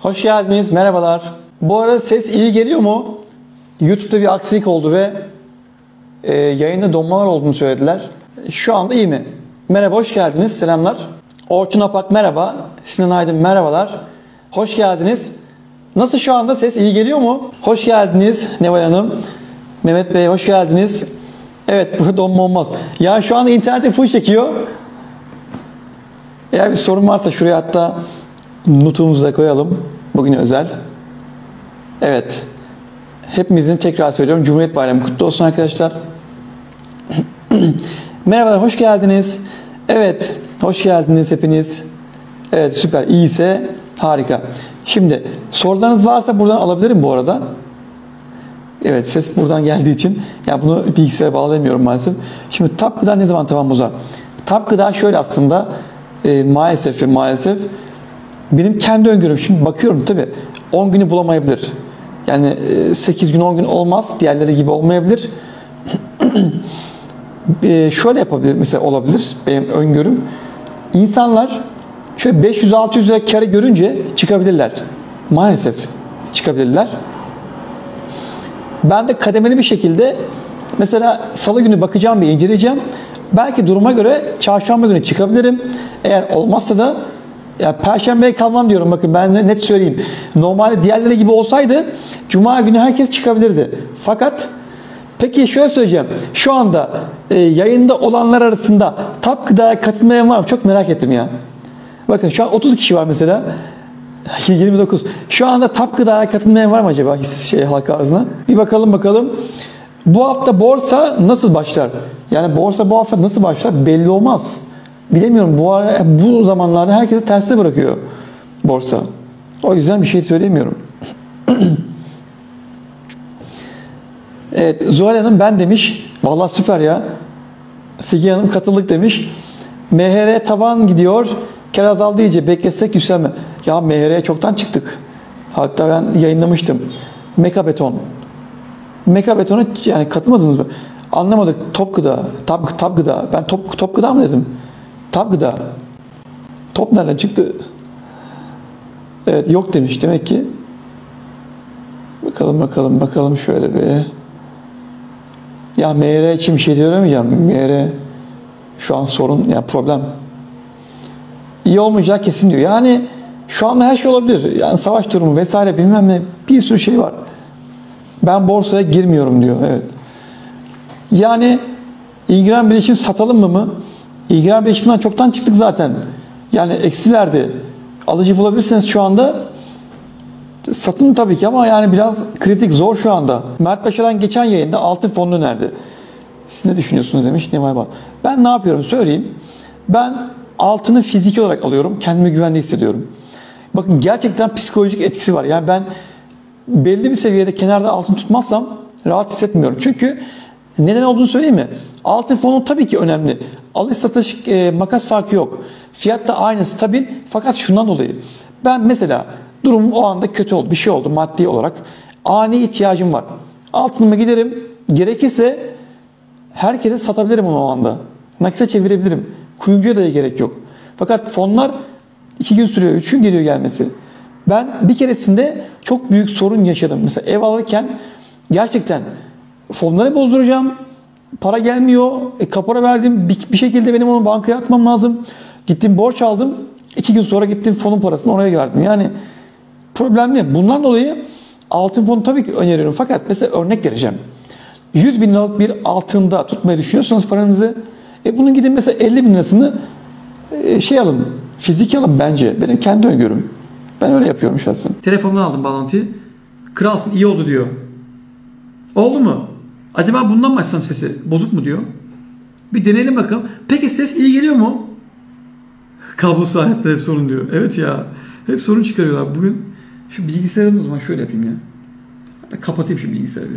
Hoş geldiniz, merhabalar. Bu arada ses iyi geliyor mu? YouTube'da bir aksilik oldu ve yayında donmalar olduğunu söylediler. Şu anda iyi mi? Merhaba, hoş geldiniz, selamlar. Orçun Apak merhaba, Sinan Aydın merhabalar. Hoş geldiniz. Nasıl şu anda ses iyi geliyor mu? Hoş geldiniz Neval Hanım. Mehmet Bey hoş geldiniz. Evet, burada donma olmaz. Ya şu anda internetim full çekiyor. Eğer bir sorun varsa şuraya hatta notumuzu da koyalım. Bugün özel. Evet. Hepimizin tekrar söylüyorum. Cumhuriyet Bayramı kutlu olsun arkadaşlar. Merhabalar, hoş geldiniz. Evet, hoş geldiniz hepiniz. Evet, süper. İyiyse harika. Şimdi sorularınız varsa buradan alabilirim bu arada. Evet, ses buradan geldiği için ya bunu bilgisayara bağlayamıyorum maalesef. Şimdi TAP gıda ne zaman tamam bozar? TAP gıda şöyle aslında maalesef benim kendi öngörüm. Şimdi bakıyorum tabii 10 günü bulamayabilir. Yani 8 gün 10 gün olmaz. Diğerleri gibi olmayabilir. Şöyle yapabilir mesela olabilir benim öngörüm. İnsanlar şöyle 500-600 lira karı görünce çıkabilirler. Maalesef çıkabilirler. Ben de kademeli bir şekilde mesela salı günü bakacağım ve inceleyeceğim. Belki duruma göre çarşamba günü çıkabilirim. Eğer olmazsa da ya perşembeye kalmam diyorum, bakın ben net söyleyeyim. Normalde diğerleri gibi olsaydı cuma günü herkes çıkabilirdi. Fakat peki şöyle söyleyeceğim. Şu anda yayında olanlar arasında TAP gıdaya katılmayan var mı? Çok merak ettim ya. Bakın şu an 30 kişi var mesela. 29. Şu anda TAP gıdaya katılmayan var mı acaba halka arzına? Bir bakalım. Bu hafta borsa nasıl başlar? Yani borsa bu hafta nasıl başlar? Belli olmaz. Bilemiyorum. Bu zamanlarda herkesi terse bırakıyor borsa. O yüzden bir şey söylemiyorum. Evet, Zuhal Hanım ben demiş. Vallahi süper ya. Figen Hanım katıldık demiş. MHR taban gidiyor. Kar azaldı iyice. Beklesek yükselme. Ya MHR'ye çoktan çıktık. Hatta ben yayınlamıştım. Mekabeton. Mekabeton'a yani katılmadınız mı? Anlamadık. Top gıda. Top gıda. Ben top gıda mı dedim? Top gıda. Top nereden çıktı? Evet, yok demiş demek ki. Bakalım şöyle bir. Ya MR için bir şey söylemeyeceğim. MR şu an sorun, ya problem. İyi olmayacak kesin diyor. Yani şu anda her şey olabilir. Yani savaş durumu vesaire bilmem ne, bir sürü şey var. Ben borsaya girmiyorum diyor. Evet. Yani İlgilen Bilişim satalım mı? İlgilen Bilişim'den çoktan çıktık zaten. Yani eksi verdi. Alıcı bulabilirsiniz şu anda. Satın tabii ki ama yani biraz kritik, zor şu anda. Mert Başaran geçen yayında altın fonunu önerdi. Siz ne düşünüyorsunuz demiş. Ne var? Ben ne yapıyorum söyleyeyim. Ben altını fiziki olarak alıyorum. Kendimi güvende hissediyorum. Bakın gerçekten psikolojik etkisi var. Yani ben belli bir seviyede kenarda altın tutmazsam rahat hissetmiyorum. Çünkü neden olduğunu söyleyeyim mi? Altın fonu tabii ki önemli. Alış satış makas farkı yok. Fiyat da aynı, stabil. Fakat şundan dolayı. Ben mesela durum o anda kötü oldu. Bir şey oldu maddi olarak. Ani ihtiyacım var. Altınıma giderim. Gerekirse herkese satabilirim onu o anda. Nakite çevirebilirim. Kuyumcuya da gerek yok. Fakat fonlar 2 gün sürüyor. 3 gün geliyor gelmesi. Ben bir keresinde çok büyük sorun yaşadım. Mesela ev alırken gerçekten fonları bozduracağım. Para gelmiyor. Kapora verdim. Bir şekilde benim onu bankaya atmam lazım. Gittim borç aldım. 2 gün sonra gittim fonun parasını oraya verdim. Yani problemli. Bundan dolayı altın fonu tabii ki öneriyorum. Fakat mesela örnek vereceğim. 100 bin liralık bir altında tutmayı düşünüyorsanız paranızı, bunun gidin mesela 50 bin lirasını alın. Fizik alın bence. Benim kendi öngörüm. Ben öyle yapıyorum şahsen. Telefondan aldım bağlantıyı. Kralsın, iyi oldu diyor. Oldu mu? Acaba bundan mı açsam sesi? Bozuk mu diyor. Bir deneyelim bakalım. Peki ses iyi geliyor mu? Kablosuz alette hep sorun diyor. Evet ya. Hep sorun çıkarıyorlar. Bugün şu bilgisayarımı o zaman şöyle yapayım ya. Hatta kapatayım şu bilgisayarı.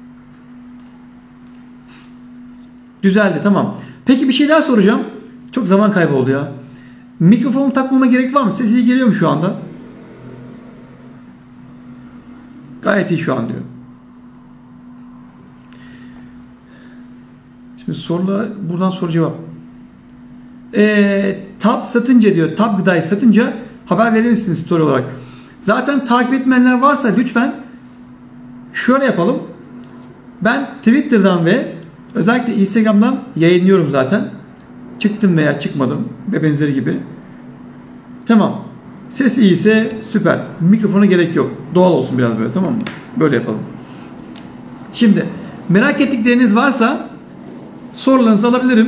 Düzeldi, tamam. Peki bir şey daha soracağım. Çok zaman kaybı oldu ya. Mikrofonu takmama gerek var mı? Ses iyi geliyor mu şu anda? Gayet iyi şu an diyor. Şimdi sorular, buradan soru cevap. TAP satınca diyor, TAP gıdayı satınca haber verir misiniz story olarak? Zaten takip etmeyenler varsa lütfen şöyle yapalım. Ben Twitter'dan ve özellikle Instagram'dan yayınlıyorum zaten. Çıktım veya çıkmadım ve benzeri gibi. Tamam. Ses iyiyse süper. Mikrofona gerek yok. Doğal olsun biraz böyle, tamam mı? Böyle yapalım. Şimdi merak ettikleriniz varsa sorularınızı alabilirim.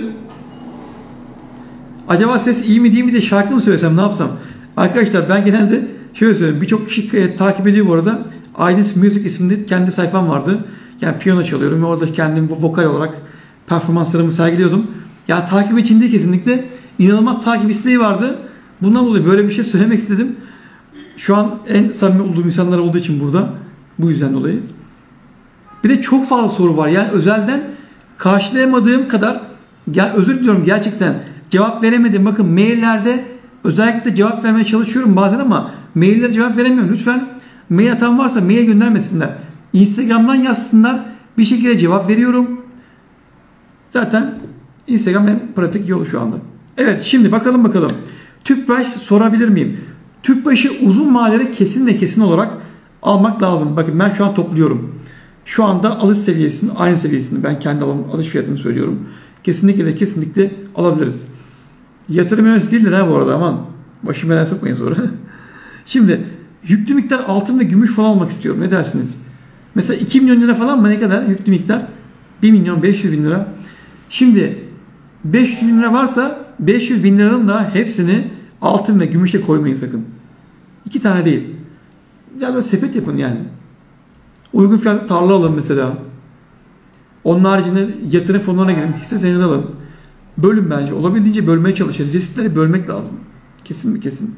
Acaba ses iyi mi değil mi diye şarkı mı söylesem, ne yapsam? Arkadaşlar ben genelde şöyle söyleyeyim. Birçok kişi takip ediyor bu arada. Aydis Music isimli kendi sayfam vardı. Yani piyano çalıyorum ve orada kendim vokal olarak performanslarımı sergiliyordum. Yani takip için değil kesinlikle. İnanılmaz takip isteği vardı. Bundan dolayı böyle bir şey söylemek istedim. Şu an en samimi olduğum insanlar olduğu için burada. Bu yüzden dolayı. Bir de çok fazla soru var. Yani özelden karşılayamadığım kadar, yani özür diliyorum gerçekten, cevap veremedim. Bakın maillerde özellikle cevap vermeye çalışıyorum bazen ama maillere cevap veremiyorum. Lütfen mail atan varsa mail göndermesinler. Instagram'dan yazsınlar. Bir şekilde cevap veriyorum. Zaten Instagram en pratik yolu şu anda. Evet, şimdi bakalım. Tüpraş sorabilir miyim? Tüpraşı uzun vadede kesin ve kesin olarak almak lazım. Bakın ben şu an topluyorum. Şu anda alış seviyesinin aynı seviyesinde. Ben kendi alış fiyatımı söylüyorum. Kesinlikle ve kesinlikle alabiliriz. Yatırım yönetisi değildir ha bu arada, aman. Başım belaya sokmayın sonra. Şimdi yüklü miktar altın ve gümüş falan almak istiyorum. Ne dersiniz? Mesela 2 milyon lira falan mı, ne kadar yüklü miktar? 1 milyon 500 bin lira. Şimdi 500 bin lira varsa 500 bin liranın da hepsini altın ve gümüşle koymayın sakın. 2 tane değil. Ya da sepet yapın yani. Uygun fiyatlı tarla alın mesela. Onun haricinde yatırım fonlarına girin. Hisse senedi alın. Bölün bence. Olabildiğince bölmeye çalışın. Riskleri bölmek lazım. Kesin mi? Kesin.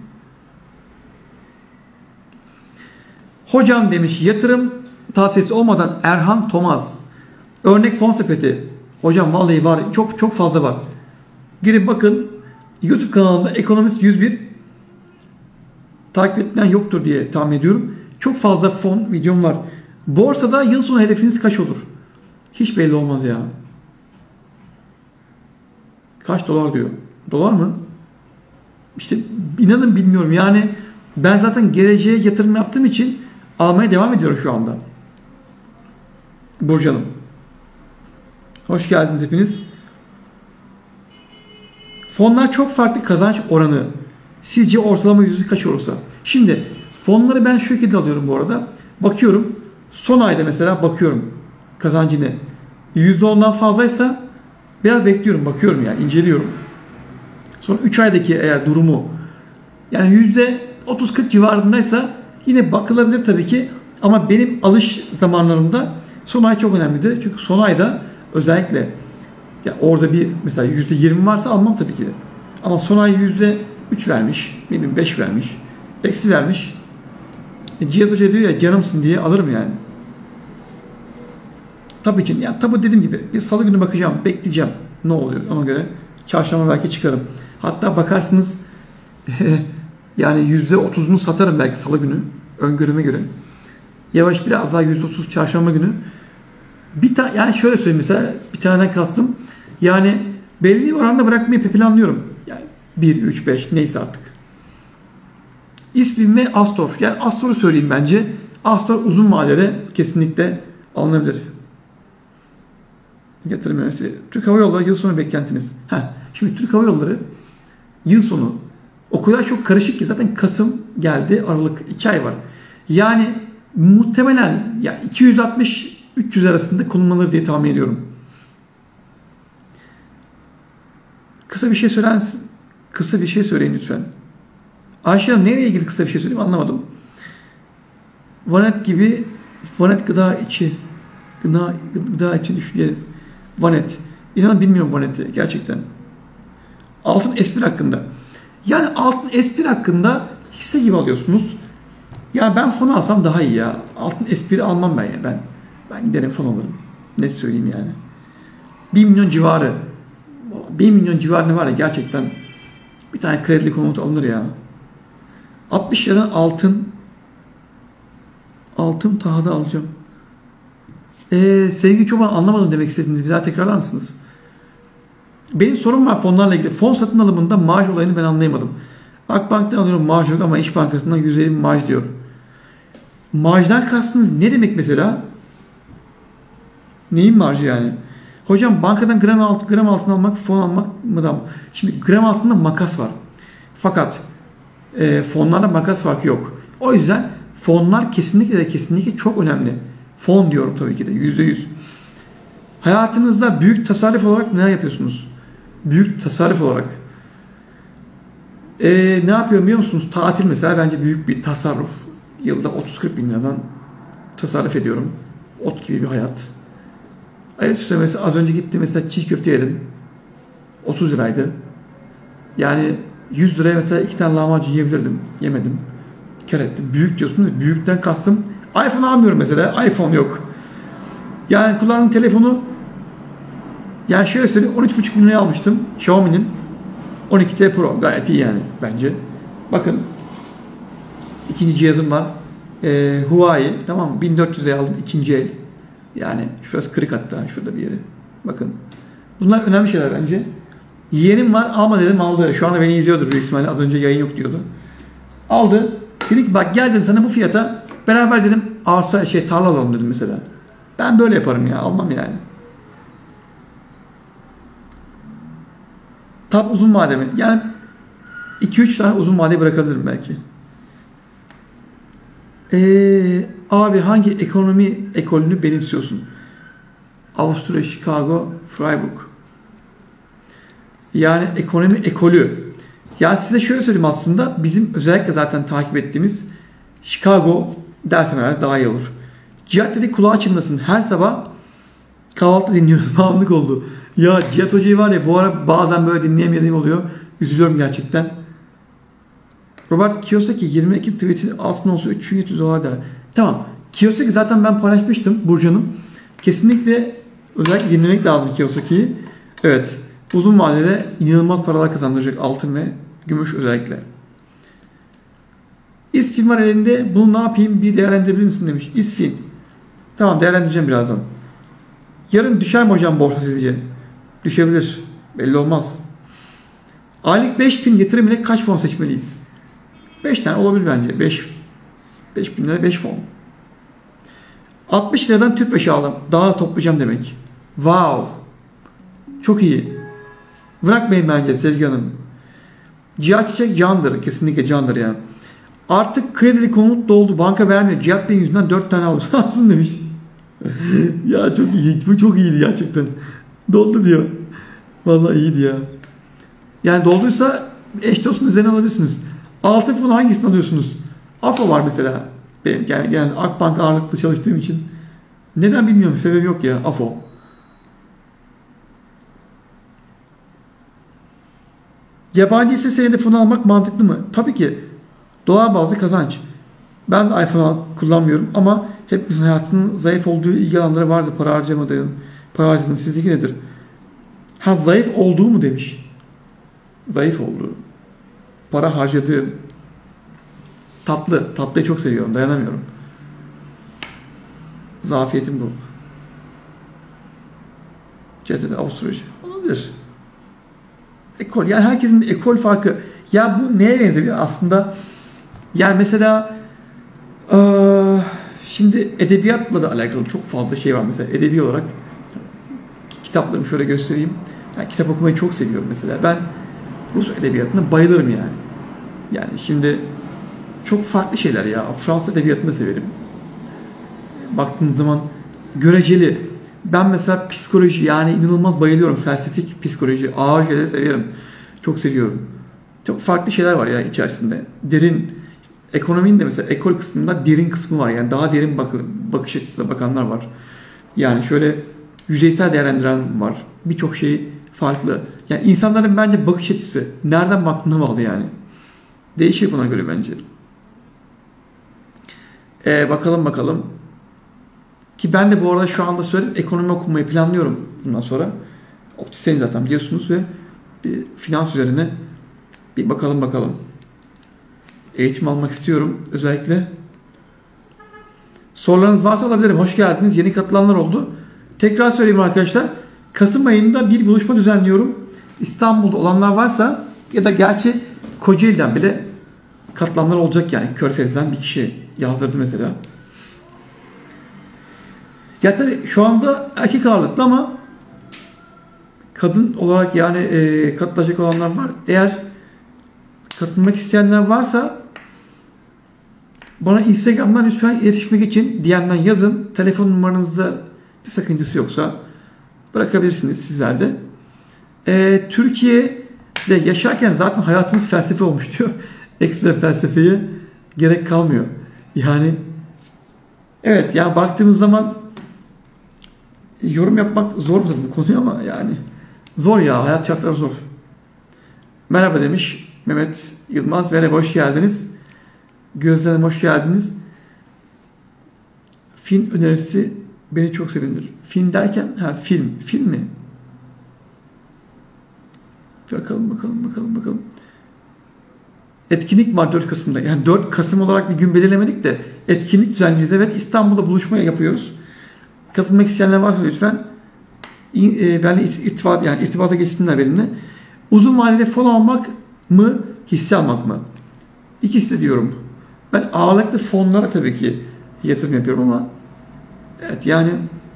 Hocam demiş, yatırım tavsiyesi olmadan Erhan Tomaz. Örnek fon sepeti. Hocam vallahi var. Çok fazla var. Girip bakın. YouTube kanalımda Ekonomist 101 takip edilen yoktur diye tahmin ediyorum. Çok fazla fon videom var. Borsada yıl sonu hedefiniz kaç olur? Hiç belli olmaz ya. Kaç dolar diyor. Dolar mı? İşte inanın bilmiyorum. Yani ben zaten geleceğe yatırım yaptığım için almaya devam ediyorum şu anda. Burcu Hanım. Hoş geldiniz hepiniz. Fonlar çok farklı kazanç oranı. Sizce ortalama yüzde kaç olursa? Şimdi fonları ben şu şekilde alıyorum bu arada. Bakıyorum. Son ayda mesela bakıyorum kazancı ne? %10'dan fazlaysa biraz bekliyorum. Bakıyorum yani inceliyorum. Sonra 3 aydaki eğer durumu yani %30-40 civarındaysa yine bakılabilir tabii ki. Ama benim alış zamanlarımda son ay çok önemlidir. Çünkü son ayda özellikle ya orada bir mesela %20 varsa almam tabii ki de. Ama son ay %3 vermiş, benim 5 vermiş, eksi vermiş. Cihat Hoca diyor ya canımsın diye alırım yani. Tabii için ya tabii dediğim gibi bir salı günü bakacağım, bekleyeceğim. Ne oluyor ona göre. Çarşamba belki çıkarım. Hatta bakarsınız yani %30'unu satarım belki salı günü. Öngörüme göre. Yavaş biraz daha %30 çarşamba günü. Yani şöyle söyleyeyim mesela bir taneden kastım. Yani belli bir oranda bırakmayı planlıyorum. Yani 1, 3, 5 neyse artık. İSPİM ve Astor. Yani Astor'u söyleyeyim bence. Astor uzun vadede kesinlikle alınabilir. Yatırım yönetisi. Türk Hava Yolları yıl sonu beklentiniz. Şimdi Türk Hava Yolları yıl sonu o kadar çok karışık ki zaten Kasım geldi, Aralık 2 ay var. Yani muhtemelen ya 260-300 arasında konumlanır diye tahmin ediyorum. Kısa bir şey söyler misin? Kısa bir şey söyleyin lütfen. Ayşe Hanım neyle ilgili kısa bir şey söyleyeyim anlamadım. Vanet gibi Vanet gıda için düşüneceğiz. Vanet. İnanın bilmiyorum Vanet'i gerçekten. Altın espri hakkında. Yani altın espri hakkında hisse gibi alıyorsunuz. Ya ben fon alsam daha iyi ya. Altın espri almam ben ya. Ben giderim fon alırım. Ne söyleyeyim yani. 1 milyon civarı. 1 milyon civarı ne var ya gerçekten bir tane kredi konutu alınır ya. 60 liradan altın tahada alacağım. Sevgili Çoban anlamadım demek istediğinizi bir daha tekrarlar mısınız? Benim sorum var fonlarla ilgili. Fon satın alımında marj olayını ben anlayamadım. Akbank'tan alıyorum marj yok ama İş Bankası'ndan %50 marj diyor. Marjdan kastınız ne demek mesela? Neyin marjı yani? Hocam bankadan gram altın almak, fon almak mı da? Şimdi gram altında makas var. Fakat fonlarda makas farkı yok. O yüzden fonlar kesinlikle çok önemli. Fon diyorum tabii ki de %100. Hayatınızda büyük tasarruf olarak neler yapıyorsunuz? Büyük tasarruf olarak. Ne yapıyorum biliyor musunuz? Tatil mesela bence büyük bir tasarruf. Yılda 30-40 bin liradan tasarruf ediyorum. Ot gibi bir hayat. Ayıptır mesela az önce gittim mesela çiğ köfte yedim. 30 liraydı. Yani 100 liraya mesela 2 tane lahmacun yiyebilirdim. Yemedim. Kar ettim. Büyük diyorsunuz. Büyükten kastım. iPhone almıyorum mesela. iPhone yok. Yani kullandığım telefonu yani şöyle söyleyeyim 13,5 bin liraya almıştım. Xiaomi'nin 12T Pro. Gayet iyi yani bence. Bakın ikinci cihazım var. Huawei. Tamam mı? 1400 liraya aldım. İkinci el. Yani şurası kırık hatta. Şurada bir yeri. Bakın. Bunlar önemli şeyler bence. Yeğenim var. Alma dedim aldı. Şu anda beni izliyordur büyük ihtimalle. Az önce yayın yok diyordu. Aldı. Dedi ki bak geldim sana bu fiyata. Beraber dedim arsa tarla alalım dedim mesela. Ben böyle yaparım ya. Almam yani. Tam uzun vade mi? Yani 2-3 tane uzun vade bırakabilirim belki. Abi hangi ekonomi ekolünü benimsiyorsun? Avusturya, Chicago, Freiburg. Yani ekonomi ekolü. Yani size şöyle söyleyeyim aslında bizim özellikle zaten takip ettiğimiz Chicago dersem herhalde daha iyi olur. Cihat dedi kulağı çınlasın. Her sabah kahvaltı dinliyoruz. Bağımlılık oldu. Ya Cihat Hoca'yı var ya bu ara bazen böyle dinleyemediğim oluyor. Üzülüyorum gerçekten. Robert Kiyosaki 20 Ekim tweet'i altına olsa 3700 dolar der. Tamam. Kiyosaki zaten ben paylaşmıştım Burcu'nun. Kesinlikle özellikle dinlemek lazım Kiyosaki'yi. Evet. Uzun vadede inanılmaz paralar kazandıracak altın ve gümüş özellikle. İSFİN var elinde. Bunu ne yapayım bir değerlendirebilir misin demiş. İSFİN. Tamam değerlendireceğim birazdan. Yarın düşer mi hocam borsa sizce? Düşebilir. Belli olmaz. Aylık 5000 yatırım ile kaç fon seçmeliyiz? 5 tane olabilir bence. 5 bin lira 5 fon. 60 liradan tüpraşı aldım. Daha toplayacağım demek. Wow. Çok iyi. Bırakmayın bence Sevgi Hanım. Cihat Çiçek candır. Kesinlikle candır ya. Artık kredili konut doldu. Banka vermiyor. Cihat Bey'in yüzünden 4 tane aldım. Sağ olsun demiş. Ya çok iyi. Bu çok iyiydi gerçekten. Doldu diyor. Vallahi iyiydi ya. Yani dolduysa eş dostun üzerine alabilirsiniz. Altın fonu hangisini alıyorsunuz? AFO var mesela. Benim yani Akbank ağırlıklı çalıştığım için. Neden bilmiyorum. Sebebi yok ya. AFO. Yabancı hisse senedi fonu almak mantıklı mı? Tabii ki. Dolar bazlı kazanç. Ben de iPhone kullanmıyorum ama hepimizin hayatının zayıf olduğu ilgi alanları vardır. Para harcamadığın, para harcadığın sizdeki nedir? Ha zayıf olduğu mu demiş. Zayıf olduğu. Para harcadığım. Tatlı. Tatlıyı çok seviyorum. Dayanamıyorum. Zafiyetim bu. CTT Avusturya. Olabilir. Ekol. Yani herkesin bir ekol farkı. Ya bu neye benziyor aslında? Yani mesela şimdi edebiyatla da alakalı çok fazla şey var mesela. Edebi olarak kitaplarımı şöyle göstereyim. Yani kitap okumayı çok seviyorum mesela. Ben Rus edebiyatına bayılırım yani. Yani şimdi çok farklı şeyler ya. Fransız edebiyatını da severim. Baktığınız zaman göreceli. Ben mesela psikoloji yani inanılmaz bayılıyorum. Felsefik psikoloji. Ağır şeyleri seviyorum. Çok seviyorum. Çok farklı şeyler var ya içerisinde. Derin. Ekonominin de mesela ekol kısmında derin kısmı var. Yani daha derin bakış açısıyla bakanlar var. Yani şöyle yüzeysel değerlendiren var. Birçok şey farklı. Yani insanların bence bakış açısı nereden baktığına bağlı yani. Değişir buna göre bence. Bakalım. Ki ben de bu arada şu anda söyleyeyim ekonomi okumayı planlıyorum bundan sonra. Optisyenim zaten biliyorsunuz ve bir finans üzerine bir bakalım. Eğitim almak istiyorum özellikle. Sorularınız varsa alabilirim. Hoş geldiniz. Yeni katılanlar oldu. Tekrar söyleyeyim arkadaşlar. Kasım ayında bir buluşma düzenliyorum. İstanbul'da olanlar varsa ya da gerçi Kocaeli'den bile katılanlar olacak yani. Körfez'den bir kişi yazdırdı mesela. Ya tabii şu anda erkek ağırlıklı ama kadın olarak yani katılacak olanlar var. Eğer katılmak isteyenler varsa bana Instagram'dan lütfen iletişmek için DM'den yazın. Telefon numaranızda bir sakıncası yoksa bırakabilirsiniz sizler de. Türkiye'de yaşarken zaten hayatımız felsefe olmuş diyor. Ekstra felsefeye gerek kalmıyor. Yani evet ya baktığımız zaman yorum yapmak zor bu konuya ama yani zor ya, hayat şartları zor. Merhaba demiş Mehmet Yılmaz. Merhaba, hoş geldiniz. Gözlerime hoş geldiniz. Film önerisi beni çok sevindirir. Film derken film mi? Bakalım. Etkinlik var 4 Kasım'da. Yani 4 Kasım olarak bir gün belirlemedik de etkinlik düzenleyeceğiz. Evet, İstanbul'da buluşma yapıyoruz. Katılmak isteyenler varsa lütfen benimle irtibata geçsinler benimle. Uzun vadede fon almak mı, hisse almak mı? İkisi de diyorum. Ben ağırlıklı fonlara tabii ki yatırım yapıyorum ama evet yani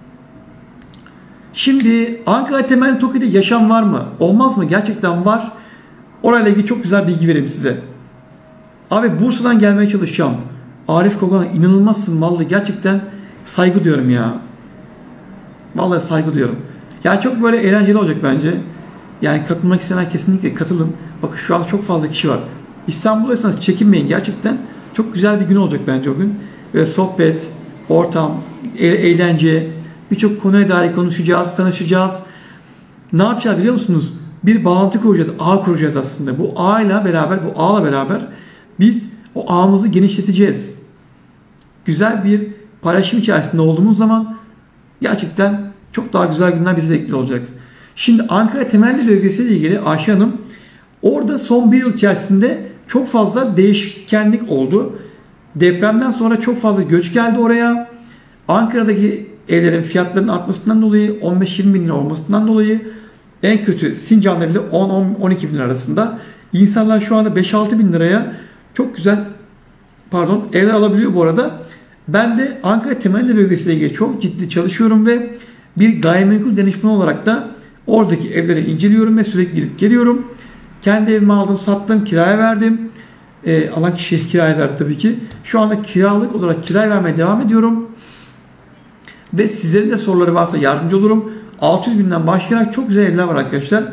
şimdi Ankara temelli Tokyo'da yaşam var mı? Olmaz mı? Gerçekten var. Orayla ilgili çok güzel bilgi vereyim size. Abi Bursa'dan gelmeye çalışacağım. Arif Kogan inanılmazsın vallahi, gerçekten saygı duyuyorum ya. Vallahi saygı duyuyorum. Yani çok böyle eğlenceli olacak bence. Yani katılmak isteyenler kesinlikle katılın. Bakın şu an çok fazla kişi var. İstanbul'daysanız çekinmeyin. Gerçekten çok güzel bir gün olacak bence o gün. Böyle sohbet, ortam, eğlence, birçok konuya dair konuşacağız, tanışacağız. Ne yapacağız biliyor musunuz? Bir bağlantı kuracağız, ağ kuracağız aslında. Bu ağla beraber biz o ağımızı genişleteceğiz. Güzel bir paylaşım içerisinde olduğumuz zaman gerçekten çok daha güzel günler bizi bekliyor olacak. Şimdi Ankara temelli bölgesiyle ilgili Ayşe Hanım, orada son bir yıl içerisinde çok fazla değişkenlik oldu. Depremden sonra çok fazla göç geldi oraya. Ankara'daki evlerin fiyatlarının artmasından dolayı 15-20 bin lira olmasından dolayı en kötü Sincan'da bile 10-12 bin lira arasında. İnsanlar şu anda 5-6 bin liraya çok güzel evler alabiliyor bu arada. Ben de Ankara temelli bölgesiyle ilgili çok ciddi çalışıyorum ve bir gayrimenkul danışmanı olarak da oradaki evleri inceliyorum ve sürekli gidip geliyorum. Kendi evimi aldım, sattım, kiraya verdim. Alan kişiye kiraya verdim tabii ki. Şu anda kiralık olarak kiraya vermeye devam ediyorum. Ve sizlerin de soruları varsa yardımcı olurum. 600 binden başlayarak çok güzel evler var arkadaşlar.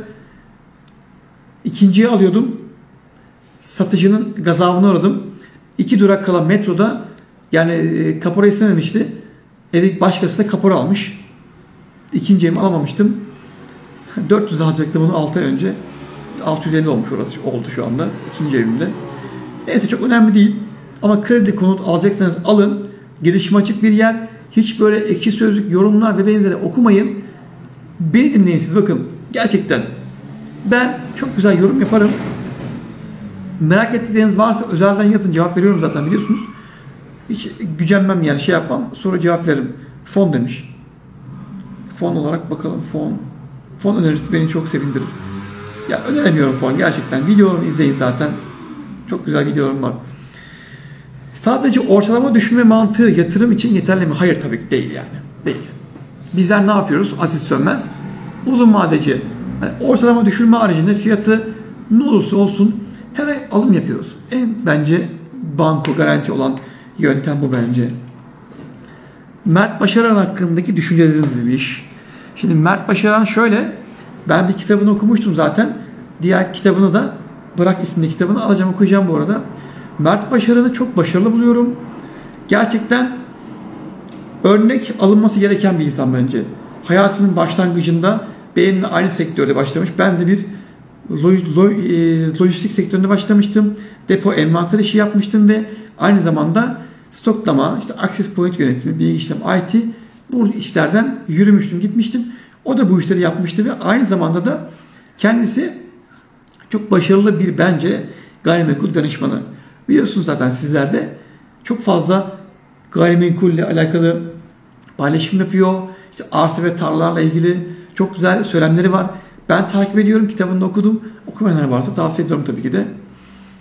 İkinciye alıyordum. Satıcının gazabını aradım. 2 durak kala metroda, yani kapora istememişti. Evi başkası da kapora almış. İkinci evimi alamamıştım. 400 alacaktım bunu 6 ay önce. 650 olmuş orası, oldu şu anda ikinci evimde. Neyse çok önemli değil. Ama kredi konut alacaksanız alın. Gelişime açık bir yer. Hiç böyle ekşi sözlük, yorumlar ve benzeri okumayın. Beni dinleyin siz, bakın. Gerçekten ben çok güzel yorum yaparım. Merak ettikleriniz varsa özelden yazın, cevap veriyorum zaten biliyorsunuz. Hiç gücenmem yani, şey yapmam. Sonra cevap veririm. Fon demiş. Fon olarak bakalım, fon önerisi beni çok sevindirir. Ya öneremiyorum fon gerçekten. Videolarımı izleyin zaten. Çok güzel videolarım var. Sadece ortalama düşünme mantığı yatırım için yeterli mi? Hayır, tabii ki değil yani. Değil. Bizler ne yapıyoruz? Aziz Sönmez. Uzun vadeci. Yani ortalama düşünme haricinde fiyatı ne olursa olsun her ay alım yapıyoruz. En bence banko garanti olan yöntem bu bence. Mert Başaran hakkındaki düşünceleriniz demiş. Şimdi Mert Başaran şöyle, ben bir kitabını okumuştum zaten. Diğer kitabını da, Bırak isimli kitabını alacağım, okuyacağım bu arada. Mert Başaran'ı çok başarılı buluyorum. Gerçekten örnek alınması gereken bir insan bence. Hayatının başlangıcında benimle aynı sektörde başlamış. Ben de bir lojistik sektöründe başlamıştım. Depo envanter işi yapmıştım ve aynı zamanda stoklama, işte access point yönetimi, bilgi işlem, IT, bu işlerden yürümüştüm, gitmiştim. O da bu işleri yapmıştı ve aynı zamanda da kendisi çok başarılı bir bence gayrimenkul danışmanı. Biliyorsunuz zaten sizler de çok fazla gayrimenkulle alakalı paylaşım yapıyor. İşte arsa ve tarlalarla ilgili çok güzel söylemleri var. Ben takip ediyorum, kitabını da okudum. Okumayanlar varsa tavsiye ediyorum tabii ki de.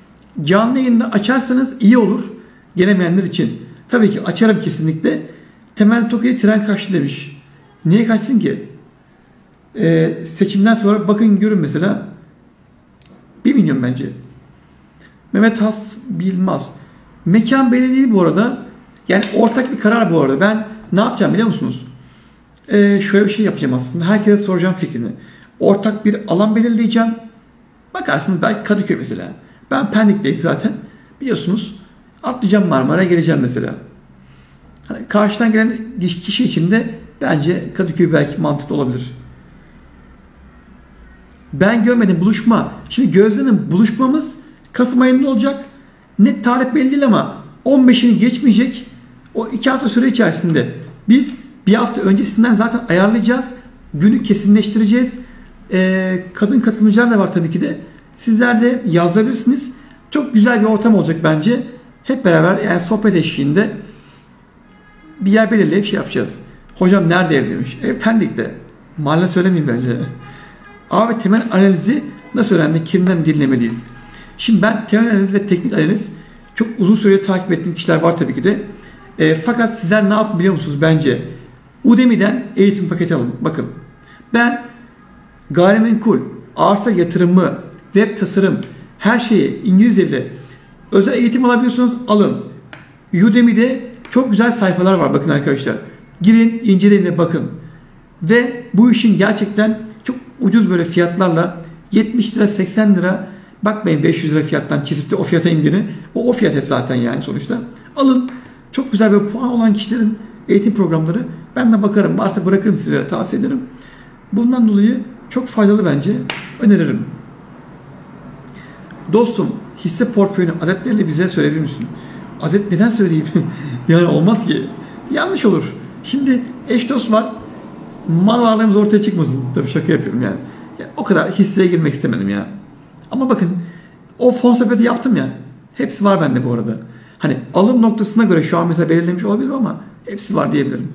Canlı yayında açarsanız iyi olur. Gelemeyenler için. Tabii ki açarım kesinlikle. Temel TOKİ'ye tren kaçtı demiş. Niye kaçsın ki? Seçimden sonra bakın görün mesela 1 milyon bence. Mehmet Has Bilmaz. Mekan belli değil bu arada. Yani ortak bir karar bu arada. Ben ne yapacağım biliyor musunuz? Şöyle bir şey yapacağım aslında. Herkese soracağım fikrini. Ortak bir alan belirleyeceğim. Bakarsınız belki Kadıköy mesela. Ben Pendik'teyim zaten. Biliyorsunuz. Atlayacağım Marmara'ya geleceğim mesela. Hani karşıdan gelen kişi için de bence Kadıköy belki mantıklı olabilir. Ben görmedim buluşma. Şimdi Gözde'nin buluşmamız Kasım ayında olacak. Net tarih belli değil ama 15'ini geçmeyecek. O 2 hafta süre içerisinde biz bir hafta öncesinden zaten ayarlayacağız. Günü kesinleştireceğiz. Kadın katılımcılar da var tabii ki de. Sizler de yazabilirsiniz. Çok güzel bir ortam olacak bence. Hep beraber yani sohbet eşliğinde bir yer belirleyip şey yapacağız. Hocam nerede ev demiş. Pendik'te. Mahalle söylemeyeyim bence. Abi temel analizi nasıl öğrendik? Kimden dinlemeliyiz? Şimdi ben temel analiz ve teknik analiz çok uzun süre takip ettiğim kişiler var tabii ki de. Fakat sizler ne yapın biliyor musunuz bence? Udemy'den eğitim paketi alın. Bakın ben gayrimenkul, arsa yatırımı, web tasarım her şeyi İngilizce bile özel eğitim alabiliyorsunuz alın. Udemy'de çok güzel sayfalar var bakın arkadaşlar. Girin inceleyin ve bakın. Ve bu işin gerçekten çok ucuz böyle fiyatlarla 70 lira 80 lira bakmayın 500 lira fiyattan çizip de o fiyata indiğini. O fiyat hep zaten yani sonuçta. Alın. Çok güzel bir puan olan kişilerin eğitim programları. Ben de bakarım. Varsa bırakırım size. Tavsiye ederim. Bundan dolayı çok faydalı bence. Öneririm. Dostum hisse portföyünü adetleriyle bize söyleyebilir misin? Adet neden söyleyeyim? Yani olmaz ki. Yanlış olur. Şimdi eş dost var. Mal varlığımız ortaya çıkmasın. Tabii şaka yapıyorum yani. O kadar hisseye girmek istemedim ya. Ama bakın o fon sepeti yaptım ya. Hepsi var bende bu arada. Hani alım noktasına göre şu an mesela belirlemiş olabilirim ama hepsi var diyebilirim.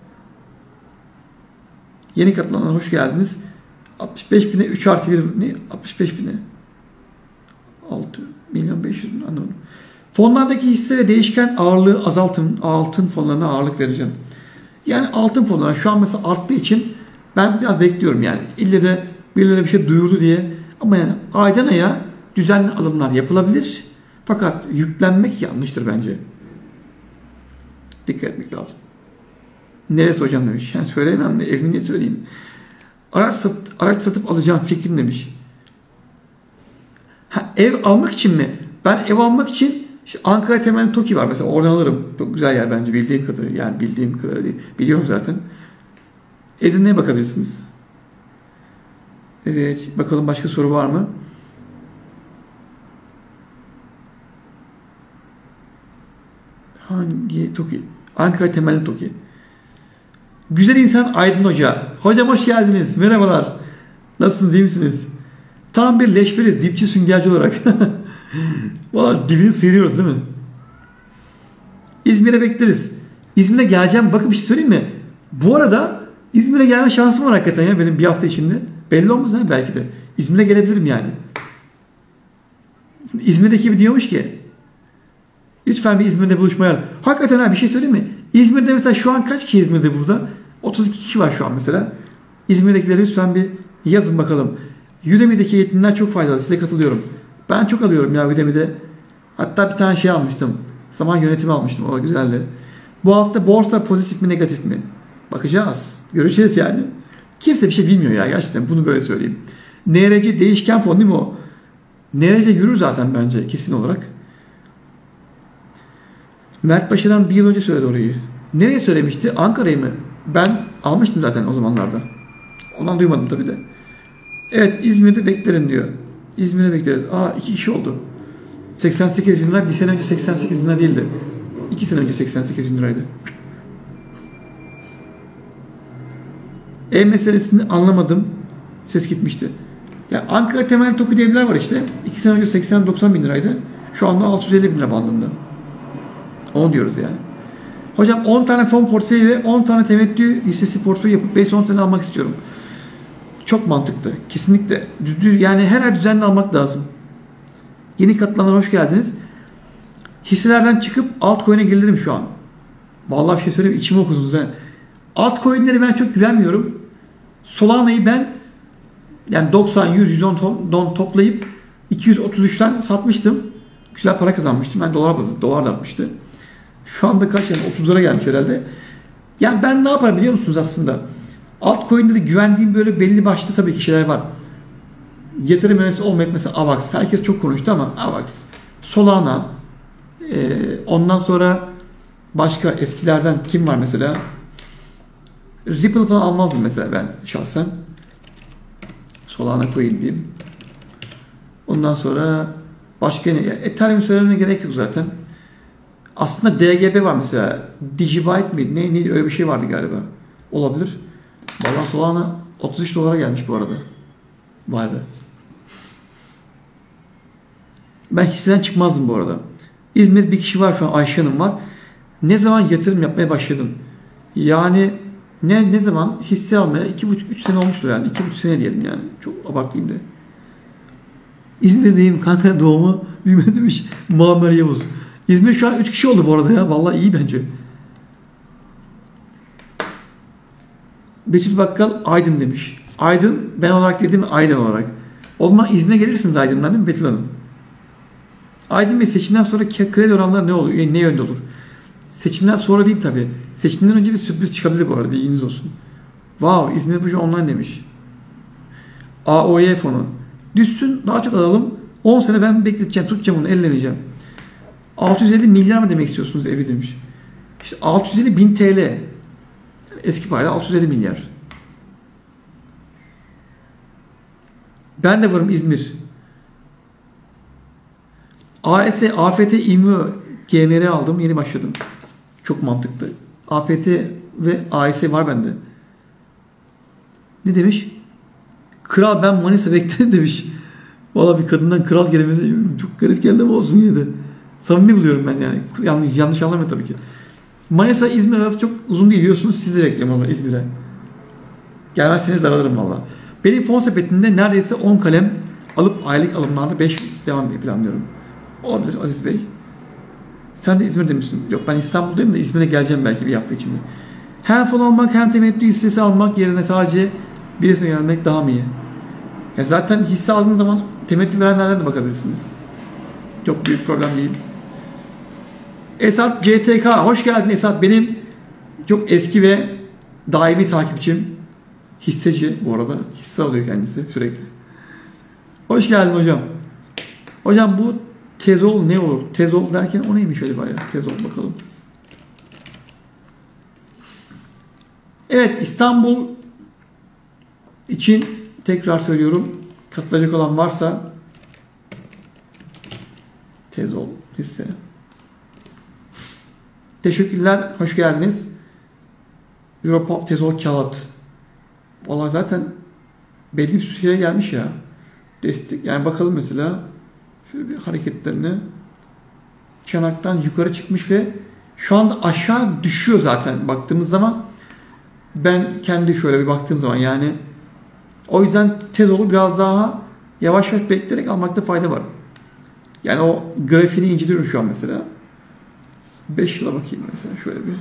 Yeni katılanlar hoş geldiniz. 65 bine 3 artı 1 ne? 65 bine 6 milyon 500 bin anlamadım. Fonlardaki hisse ve değişken ağırlığı azaltın. Altın fonlarına ağırlık vereceğim. Yani altın fonlarına şu an mesela arttığı için ben biraz bekliyorum yani. İlle de birileri bir şey duyurdu diye. Ama yani aydan aya düzenli alımlar yapılabilir. Fakat yüklenmek yanlıştır bence. Dikkat etmek lazım. Neresi hocam demiş. Yani söyleyemem de evimi niye söyleyeyim. Araç satıp alacağım fikrin demiş. Ev almak için mi? Ben ev almak için işte Ankara temelli TOKİ var mesela oradan alırım. Çok güzel yer bence bildiğim kadarıyla. Yani bildiğim kadarıyla değil. Biliyorum zaten. Edirne'ye bakabilirsiniz. Evet. Bakalım başka soru var mı? Hangi TOKİ? Ankara temelli TOKİ. Güzel insan Aydın Hoca. Hocam hoş geldiniz. Merhabalar. Nasılsınız? İyi misiniz? Tam bir leşberiz. Dipçi süngerci olarak. Valla dibini sıyırıyoruz değil mi? İzmir'e bekleriz. İzmir'e geleceğim. Bakın bir şey söyleyeyim mi? Bu arada İzmir'e gelme şansım var hakikaten ya benim bir hafta içinde. Belli olmaz ha belki de. İzmir'e gelebilirim yani. İzmir'deki bir diyormuş ki lütfen bir İzmir'de buluşmaya. Hakikaten ha bir şey söyleyeyim mi? İzmir'de mesela şu an kaç kişi İzmir'de burada? 32 kişi var şu an mesela. İzmir'dekileri lütfen bir yazın bakalım. Udemy'deki eğitimler çok faydalı. Size katılıyorum. Ben çok alıyorum ya Udemy'de. Hatta bir tane şey almıştım. Zaman yönetimi almıştım. O güzeldi. Bu hafta borsa pozitif mi negatif mi? Bakacağız. Göreceğiz yani. Kimse bir şey bilmiyor ya gerçekten. Bunu böyle söyleyeyim. NRC değişken fon değil mi o? NRC yürür zaten bence kesin olarak. Mert Başaran bir yıl önce söyledi orayı. Nereye söylemişti? Ankara'yı mı? Ben almıştım zaten o zamanlarda. Ondan duymadım tabii de. Evet İzmir'de beklerim diyor. İzmir'e bekleriz. 2 kişi oldu. 88 bin lira. Bir sene önce 88 bin lira değildi. 2 sene önce 88 bin liraydı. Ev meselesini anlamadım. Ses gitmişti. Ya Ankara temelli TOKİ diye evler var işte. 2 sene önce 80-90 bin liraydı. Şu anda 650 bin lira bandında. 10 diyoruz yani. Hocam 10 tane fon portföyü ve 10 tane temettü hissesi portföyü yapıp 5-10 tane almak istiyorum. Çok mantıklı. Kesinlikle. Yani her ay düzenli almak lazım. Yeni katılanlara hoş geldiniz. Hisselerden çıkıp altcoin'e gelirim şu an. Vallahi bir şey söyleyeyim, içimi okudunuz ha. Altcoin'leri ben çok güvenmiyorum. Solana'yı ben yani 90, 100, 110 don toplayıp 233'ten satmıştım. Güzel para kazanmıştım. Ben dolar da atmıştı. Şu anda kaç yani 30'lara gelmiş herhalde. Yani ben ne yaparım biliyor musunuz aslında? Altcoin'de de güvendiğim böyle belli başlı tabii ki şeyler var. Yatırım yöneticisi olmayıp mesela Avax. Herkes çok konuştu ama Avax, Solana, ondan sonra başka eskilerden kim var mesela? Ripple falan almazdım mesela ben şahsen. Solana coin diyeyim. Ondan sonra başka ne? Ethereum söylemeye gerek yok zaten. Aslında DGB var mesela. Digibyte mi? Ne öyle bir şey vardı galiba. Olabilir. Vallahi Solana 33 dolara gelmiş bu arada. Vay be. Ben hisseden çıkmazdım bu arada. İzmir bir kişi var şu an, Ayşe Hanım var. Ne zaman yatırım yapmaya başladın? Yani ne zaman hisse almaya 2,5-3 sene olmuştur yani. 2,5 sene diyelim yani. Çok abartayım da. İzmir'deyim kanka, doğumu büyüme demiş Muammer Yavuz. İzmir şu an 3 kişi oldu bu arada ya. Vallahi iyi bence. Betül Bakkal Aydın demiş. Aydın ben olarak dedim, Aydın olarak. Olma İzmir'e gelirsiniz Aydın'dan değil mi Betül Hanım? Aydın Bey, seçimden sonra kredi oranları ne oluyor? Ne yönde olur? Seçimden sonra değil tabi. Seçimden önce bir sürpriz çıkabilir bu arada, bilginiz olsun. Wow, İzmir Burcu online demiş. AOY fonu. Düşsün daha çok alalım. 10 sene ben bekleteceğim, tutacağım onu, ellemeyeceğim. 650 milyar mı demek istiyorsunuz evi demiş. İşte 650 bin TL. Eski parayla 650 milyar. Ben de varım İzmir. AS, AFT, İMO, GMR aldım. Yeni başladım. Çok mantıklı. AFT ve AS var bende. Ne demiş? Kral ben Manisa beklerim demiş. Valla bir kadından kral kelimesi çok garip geldi ama olsun yine de. Samimi buluyorum ben yani. Yanlış anlamayın tabii ki. Manisa İzmir arası çok uzun değil biliyorsunuz. Siz de bekliyorum ama İzmir'e. Gelmezseniz ararım valla. Benim fon sepetimde neredeyse 10 kalem alıp aylık alımlarda 5 devam planlıyorum. Olabilir Aziz Bey. Sen de İzmir'de misin? Yok, ben İstanbul'dayım da İzmir'e geleceğim belki bir hafta içinde. Hem fon almak hem temettü hissesi almak yerine sadece birisine gelmek daha mı iyi? Ya zaten hisse aldığınız zaman temettü verenlerden de bakabilirsiniz. Çok büyük problem değil. Esat CTK. Hoş geldin Esat. Benim çok eski ve daimi takipçim. Hisseci bu arada. Hisse alıyor kendisi sürekli. Hoş geldin hocam. Hocam bu tezol ne olur? Tezol derken o neymiş öyle bayağı? Tezol bakalım. Evet, İstanbul için tekrar söylüyorum. Katılacak olan varsa tezol hisse. Teşekkürler. Hoş geldiniz. Europop tezol kağıt. Vallahi zaten belli bir süreye gelmiş ya. Destek. Yani bakalım mesela şöyle bir hareketlerine. Çanaktan yukarı çıkmış ve şu anda aşağı düşüyor zaten baktığımız zaman. Ben kendi şöyle bir baktığım zaman yani o yüzden tezolu biraz daha yavaş yavaş bekleyerek almakta fayda var. Yani o grafiğini inceliyorum şu an mesela. 5 yıla bakayım mesela şöyle bir.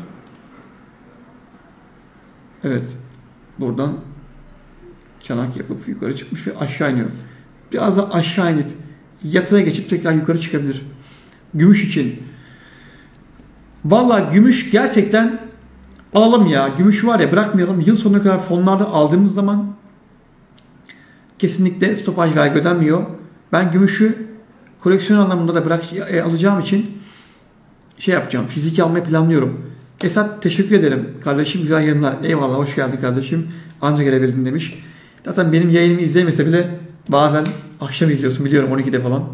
Evet. Buradan çanak yapıp yukarı çıkmış ve aşağı iniyor. Biraz da aşağı inip yataya geçip tekrar yukarı çıkabilir. Gümüş için. Vallahi gümüş gerçekten alalım ya. Gümüş var ya, bırakmayalım. Yıl sonuna kadar fonlarda aldığımız zaman kesinlikle stopaj vergi ödenmiyor. Ben gümüşü koleksiyon anlamında da alacağım için şey yapacağım. Fiziki almayı planlıyorum. Esat teşekkür ederim. Kardeşim güzel yayınlar. Eyvallah, hoş geldin kardeşim. Anca gelebildin demiş. Zaten benim yayınımı izlemese bile bazen akşam izliyorsun biliyorum, 12'de falan.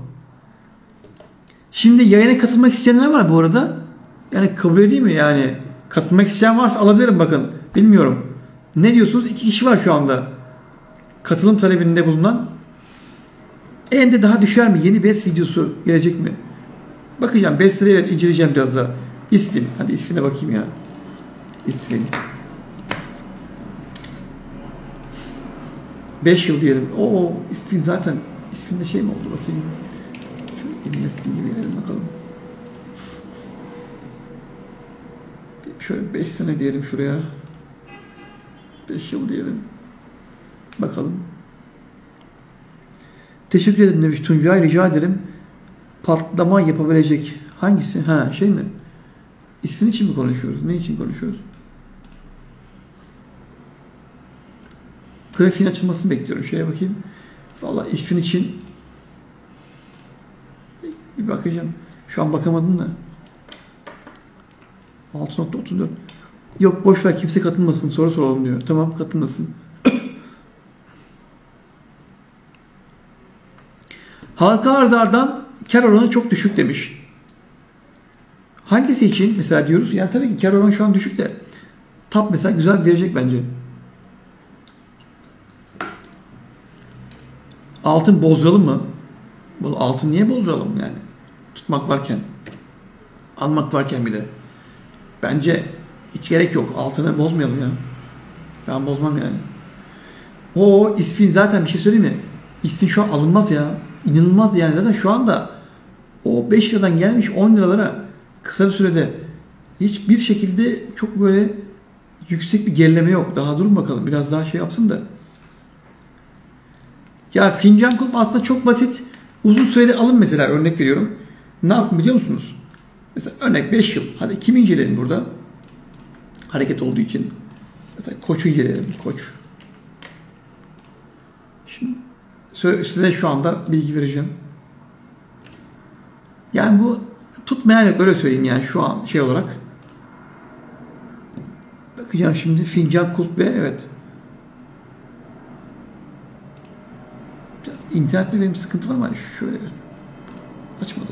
Şimdi yayına katılmak isteyenler var bu arada. Yani kabul edeyim mi yani? Katılmak isteyen varsa alabilirim bakın. Bilmiyorum. Ne diyorsunuz? 2 kişi var şu anda. Katılım talebinde bulunan. Eninde daha düşer mi? Yeni BES videosu gelecek mi? Bakacağım. BES'leri evet inceleyeceğim biraz daha. İsfin. Hadi İsfin'e bakayım ya. İsfin. 5 yıl diyelim. Oo, İsfin zaten. İsfin'de şey mi oldu bakayım. Şöyle investing gibi gelelim bakalım. Şöyle 5 sene diyelim şuraya. 5 yıl diyelim. Bakalım. Teşekkür ederim demiş Tuncay. Rica ederim. Patlama yapabilecek. Hangisi? Ha şey mi? İsmin için mi konuşuyoruz? Ne için konuşuyoruz? Grafiğin açılmasını bekliyorum. Şeye bakayım. Vallahi ismin için bir bakacağım. Şu an bakamadım da. 6.34. Yok boş ver, kimse katılmasın. Soru soralım diyor. Tamam, katılmasın. Halka arzlardan kar oranı çok düşük demiş. Hangisi için mesela diyoruz? Yani tabii ki kar oranı şu an düşük de TAP mesela güzel verecek bence. Altın bozduralım mı? Bu altın niye bozduralım yani? Tutmak varken. Almak varken bile. Bence hiç gerek yok. Altını bozmayalım ya. Ben bozmam yani. O İSFİN zaten bir şey söyleyeyim mi? İSFİN şu an alınmaz ya. İnanılmaz yani. Zaten şu anda o 5 liradan gelmiş 10 liralara kısa bir sürede hiçbir şekilde çok böyle yüksek bir gerileme yok. Daha durun bakalım. Biraz daha şey yapsın da. Ya fincan kulp aslında çok basit. Uzun süreli alın mesela, örnek veriyorum. Ne yapın biliyor musunuz? Mesela örnek 5 yıl. Hadi kimi inceleyelim burada? Hareket olduğu için. Mesela Koç'u inceleyelim. Koç. Şimdi size şu anda bilgi vereceğim. Yani bu tutmayan yok, öyle söyleyeyim yani şu an şey olarak. Bakacağım şimdi fincan kulp ve evet. Biraz internette benim sıkıntı var ama şöyle açmadı.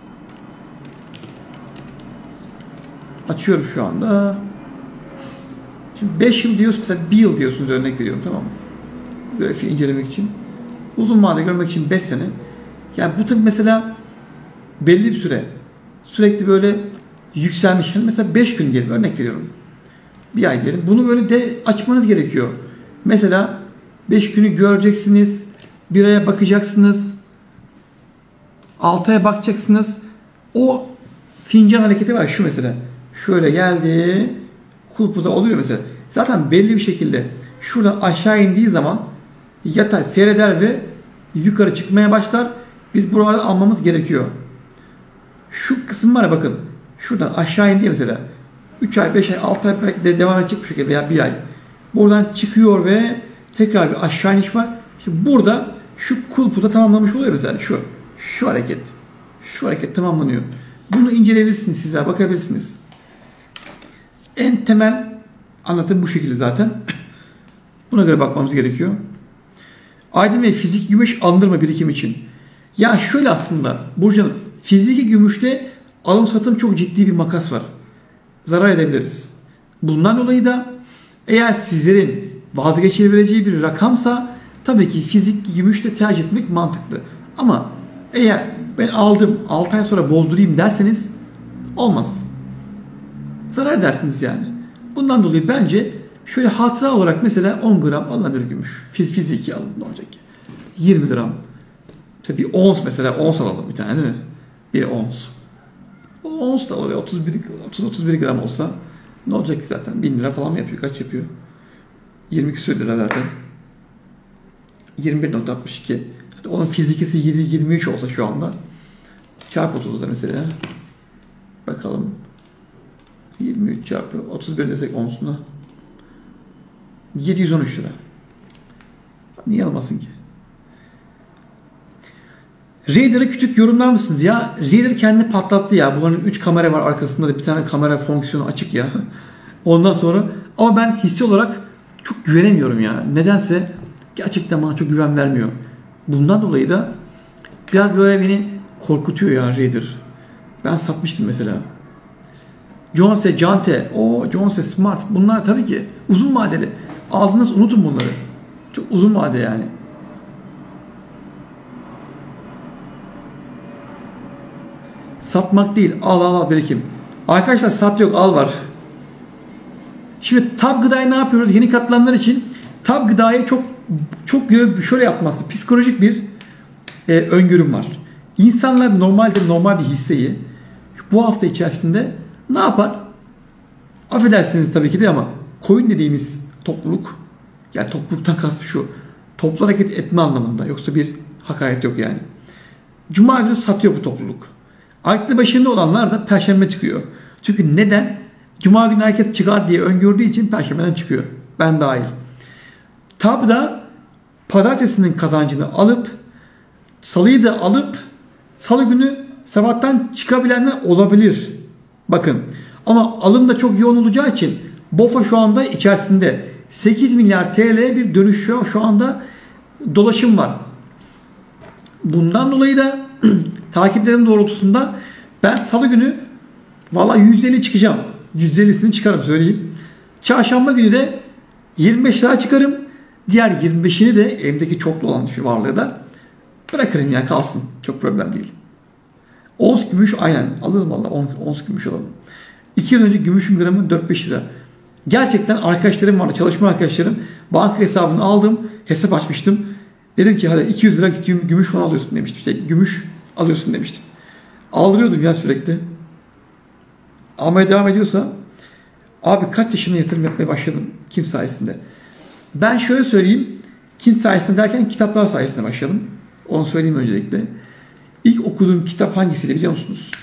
Açıyorum şu anda. Şimdi 5 yıl diyoruz, mesela 1 yıl diyorsunuz, örnek veriyorum, tamam mı? Grafiği incelemek için. Uzun vade görmek için 5 sene. Yani bu tabi mesela belli bir süre sürekli böyle yükselmiş. Yani mesela 5 gün diyelim, örnek veriyorum. Bir ay diyelim. Bunu böyle de açmanız gerekiyor. Mesela 5 günü göreceksiniz. 1 aya bakacaksınız. 6 aya bakacaksınız. O fincan hareketi var şu mesela. Şöyle geldi. Kulpu da oluyor mesela. Zaten belli bir şekilde şuradan aşağı indiği zaman yatay seyreder ve yukarı çıkmaya başlar. Biz buraları almamız gerekiyor. Şu kısım var ya, bakın. Şuradan aşağı indiği mesela 3 ay, 5 ay, 6 ay belki de devam edecek bu şekilde veya 1 ay. Buradan çıkıyor ve tekrar bir aşağı iniş var. Şimdi burada şu kulpu da tamamlamış oluyor mesela. Şu hareket. Şu hareket tamamlanıyor. Bunu inceleyebilirsiniz sizler, bakabilirsiniz. En temel anlatım bu şekilde zaten. Buna göre bakmamız gerekiyor. Aydın Bey, fizik gümüş alınır mı birikim için? Ya şöyle aslında Burcu Hanım, fiziki gümüşte alım satım çok ciddi bir makas var. Zarar edebiliriz. Bundan dolayı da eğer sizlerin vazgeçebileceği bir rakamsa tabii ki fiziki gümüşte tercih etmek mantıklı. Ama eğer ben aldım 6 ay sonra bozdurayım derseniz olmaz. Zarar edersiniz yani. Bundan dolayı bence şöyle hatıra olarak mesela 10 gram alınabilir gümüş. Fiziki alın, ne olacak ki? 20 gram. İşte bir ons mesela, ons alalım bir tane değil mi? Bir ons. O ons da oluyor 30-31 gram olsa ne olacak ki zaten? 1000 lira falan mı yapıyor? Kaç yapıyor? 20 küsur lira zaten. 21.62. Onun fizikisi 23 olsa şu anda. Çarpı 30'da mesela. Bakalım. 23 çarpı 31 desek onsuna. 713 lira. Niye almasın ki? Raider'ı küçük yorumlar mısınız? Ya Raider kendini patlattı ya. Bunların 3 kamera var arkasında da bir tane kamera fonksiyonu açık ya. Ondan sonra ama ben hissi olarak çok güvenemiyorum ya. Nedense gerçekten bana çok güven vermiyor. Bundan dolayı da biraz böyle beni korkutuyor ya Raider. Ben satmıştım mesela. Jonse, Jante, Jonse, Smart. Bunlar tabii ki uzun vadeli. Aldınız, unutun bunları. Çok uzun vade yani. Satmak değil. Al birikim. Arkadaşlar sat yok, al var. Şimdi TAB Gıda'yı ne yapıyoruz? Yeni katılanlar için TAB Gıda'yı çok şöyle yapması. Psikolojik bir öngörüm var. İnsanlar normalde normal bir hisseyi bu hafta içerisinde ne yapar? Affedersiniz tabii ki de ama coin dediğimiz topluluk, yani topluluktan kastım şu. Toplu hareket etme anlamında. Yoksa bir hakaret yok yani. Cuma günü satıyor bu topluluk. Aklı başında olanlar da Perşembe çıkıyor. Çünkü neden? Cuma günü herkes çıkar diye öngördüğü için Perşembe'den çıkıyor. Ben dahil. Tabi da Pazartesinin kazancını alıp Salı'yı da alıp Salı günü sabahtan çıkabilenler olabilir. Bakın. Ama alım da çok yoğun olacağı için BOFA şu anda içerisinde 8 milyar TL bir dönüş şu anda dolaşım var. Bundan dolayı da takiplerim doğrultusunda ben Salı günü valla %50 çıkacağım. %50'sini çıkarım söyleyeyim. Çarşamba günü de 25 lira çıkarım. Diğer 25'ini de evdeki çoklu olan şu varlığı da bırakırım yani kalsın. Çok problem değil. Ons gümüş aynen alırım valla. Ons gümüş alalım. 2 yıl önce gümüşün gramı 4-5 lira. Gerçekten arkadaşlarım vardı. Çalışma arkadaşlarım. Banka hesabını aldım. Hesap açmıştım. Dedim ki hadi 200 lira gümüş falan alıyorsun demiştim. İşte gümüş alıyorsun demiştim. Aldırıyordum ya sürekli. Almaya devam ediyorsa abi kaç yaşında yatırım yapmaya başladım kim sayesinde? Ben şöyle söyleyeyim. Kim sayesinde derken kitaplar sayesinde başladım. Onu söyleyeyim öncelikle. İlk okuduğum kitap hangisiydi biliyor musunuz?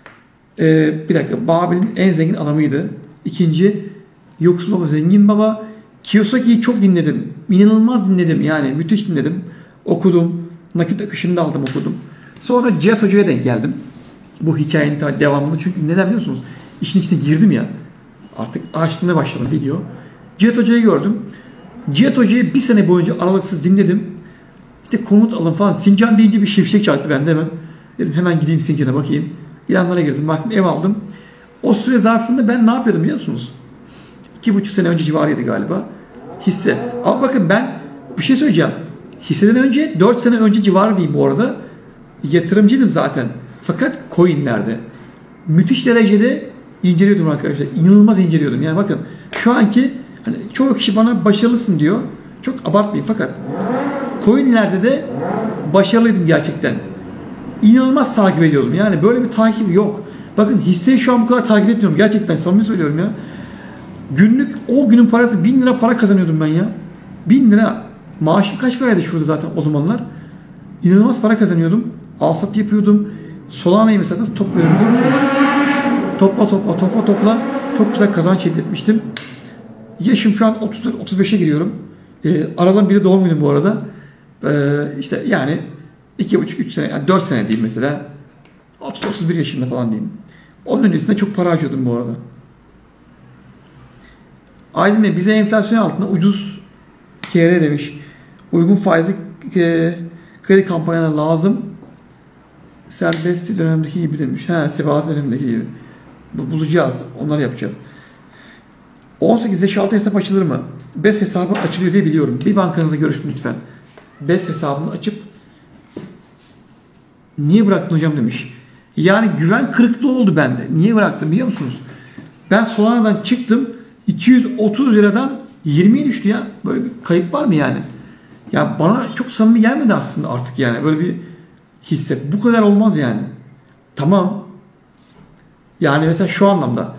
Bir dakika. Babil'in en zengin adamıydı. İkinci Yoksul Baba Zengin Baba. Kiyosaki'yi çok dinledim. İnanılmaz dinledim yani. Müthiş dinledim. Okudum. Nakit akışını da aldım okudum. Sonra Cihat Hoca'ya denk geldim. Bu hikayenin devamında. Çünkü neden biliyor musunuz? İşin içine girdim ya. Artık araştırmaya başladım video. Cihat Hoca'yı gördüm. Cihat Hoca'yı bir sene boyunca aralıksız dinledim. İşte komut alın falan. Sincan deyince bir şimşek çaktı bende hemen. Dedim hemen gideyim Sincan'a bakayım. İlanlara girdim. Baktım ev aldım. O süre zarfında ben ne yapıyordum biliyor musunuz? 2,5 sene önce civarıydı galiba. Hisse. Ama bakın ben bir şey söyleyeceğim. Hisseden önce 4 sene önce civarı değil bu arada. Yatırımcıydım zaten. Fakat coinlerde. Müthiş derecede inceliyordum arkadaşlar. İnanılmaz inceliyordum. Yani bakın şu anki hani çoğu kişi bana başarılısın diyor. Çok abartmayın fakat coinlerde de başarılıydım gerçekten. İnanılmaz takip ediyordum. Yani böyle bir takip yok. Bakın hisseyi şu an bu kadar takip etmiyorum. Gerçekten samimi söylüyorum ya. Günlük o günün parası 1000 lira para kazanıyordum ben ya. 1000 lira. Maaşım kaç paraydı şurada zaten o zamanlar. İnanılmaz para kazanıyordum. Alsat yapıyordum. Solana'yı mesela nasıl topluyorum biliyor musunuz? Topla. Çok güzel kazanç elde etmiştim. Yaşım şu an 34-35'e giriyorum. Aradan biri doğum günüm bu arada. İşte yani 2,5-3 sene, yani 4 sene diyeyim mesela. 30-31 yaşında falan diyeyim. Onun öncesinde çok para harcıyordum bu arada. Aydın Bey bize enflasyon altında ucuz KR demiş. Uygun faizli kredi kampanyaları lazım. Serbest dönemdeki gibi demiş. Serbest dönemdeki gibi. Bulacağız. Onları yapacağız. 18 yaş altı hesap açılır mı? BES hesabı açılıyor diye biliyorum. Bir bankanızla görüşün lütfen. BES hesabını açıp niye bıraktın hocam demiş. Yani güven kırıklığı oldu bende. Niye bıraktım biliyor musunuz? Ben Solana'dan çıktım. 230 liradan 20'ye düştü ya. Böyle bir kayıp var mı yani? Ya bana çok samimi gelmedi aslında artık yani. Böyle bir hisse. Bu kadar olmaz yani. Tamam. Yani mesela şu anlamda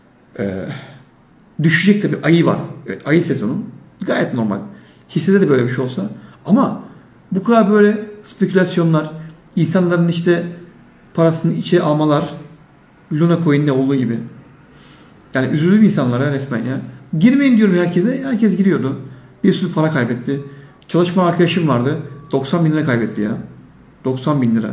düşecek tabii ayı var. Evet, ayı sezonu. Gayet normal. Hissede de böyle bir şey olsa. Ama bu kadar böyle spekülasyonlar, insanların işte parasını içe almalar, Luna Coin'de olduğu gibi. Yani üzüldüm insanlara resmen ya. Girmeyin diyorum herkese. Herkes giriyordu. Bir sürü para kaybetti. Çalışma arkadaşım vardı. 90 bin lira kaybetti ya. 90 bin lira.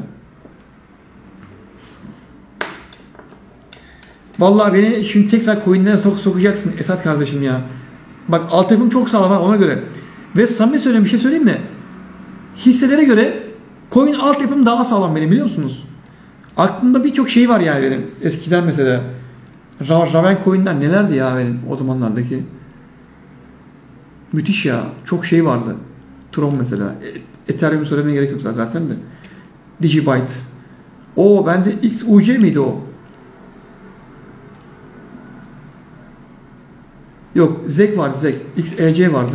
Vallahi beni şimdi tekrar coinlere sokacaksın Esat kardeşim ya. Bak altyapım çok sağlam ona göre. Ve samimi söyleyeyim bir şey söyleyeyim mi? Hisselere göre coin altyapım daha sağlam benim biliyor musunuz? Aklımda birçok şey var yani benim. Eskiden mesela Raven coin'ler nelerdi ya benim o zamanlardaki. Müthiş ya. Çok şey vardı. Tron mesela. Ethereum söylemeye gerek yok zaten de. Digibyte. O bende XUC miydi o? Yok. Zek vardı Zek. XEC vardı.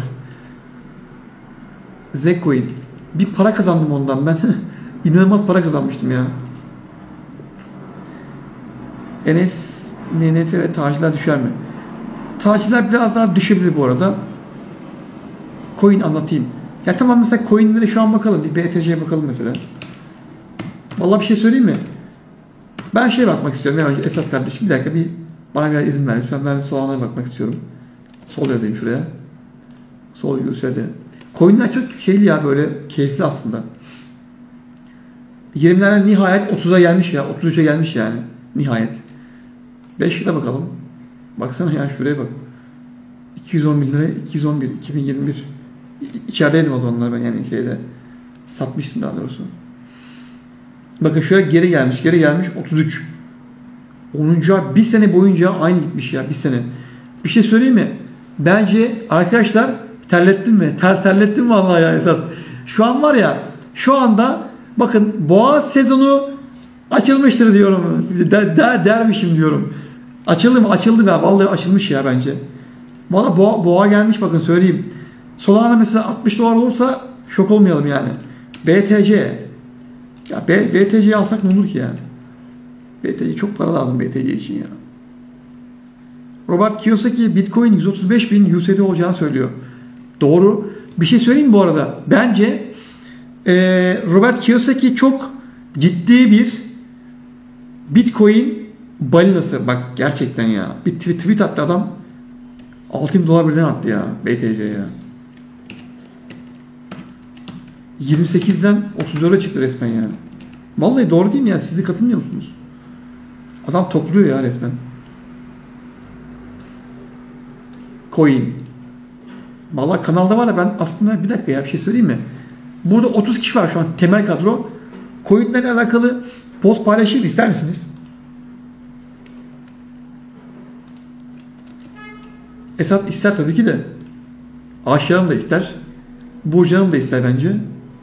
Zek coin. Bir para kazandım ondan ben. İnanılmaz para kazanmıştım ya. NFT ve tacirler düşer mi? Takipçiler biraz daha düşebilir bu arada. Coin anlatayım. Ya tamam, mesela coinlere şu an bakalım. Bir BTC'ye bakalım mesela. Vallahi bir şey söyleyeyim mi? Ben şeye bakmak istiyorum. Ya önce Esat kardeşim, bir dakika, bana biraz izin ver. Lütfen ben Solana'ya bakmak istiyorum. Sol yazayım şuraya. Sol USD. Coinler çok şeyli ya, böyle keyifli aslında. 20'lerden nihayet 30'a gelmiş ya. 33'e gelmiş yani. Nihayet. 5 yıla bakalım. Baksana ya, şuraya bak. 211 lira, 211, 2021. İçerideydim o zamanlar ben, yani şeyde. Satmıştım daha doğrusu. Bakın şöyle geri gelmiş 33. 10. ay, bir sene boyunca aynı gitmiş ya, bir sene. Bir şey söyleyeyim mi? Bence arkadaşlar, terlettim mi? Terlettim vallahi ya Esat. Şu an var ya, şu anda bakın boğa sezonu açılmıştır diyorum. Dermişim diyorum. Açıldı mı? Açıldı ya. Vallahi açılmış ya bence. Valla boğa gelmiş, bakın söyleyeyim. Solana mesela 60 dolar olursa şok olmayalım yani. BTC. Ya BTC'yi alsak ne olur ki yani? BTC çok para lazım BTC için ya. Robert Kiyosaki Bitcoin 135.000 USD olacağını söylüyor. Doğru. Bir şey söyleyeyim mi bu arada? Bence Robert Kiyosaki çok ciddi bir Bitcoin balinası. Bak gerçekten ya. Bir tweet attı adam. 6.000 dolar birden attı ya BTC'ye ya. 28'den 34'e çıktı resmen yani. Vallahi doğru değil mi ya? Siz de katılmıyor musunuz? Adam topluyor ya resmen. Coin. Vallahi kanalda var ya, ben aslında bir dakika ya, bir şey söyleyeyim mi? Burada 30 kişi var şu an, temel kadro. Coin'lerle alakalı post paylaşayım, ister misiniz? Esat ister tabii ki de. Ayşe Hanım da ister. Burcu Hanım da ister bence.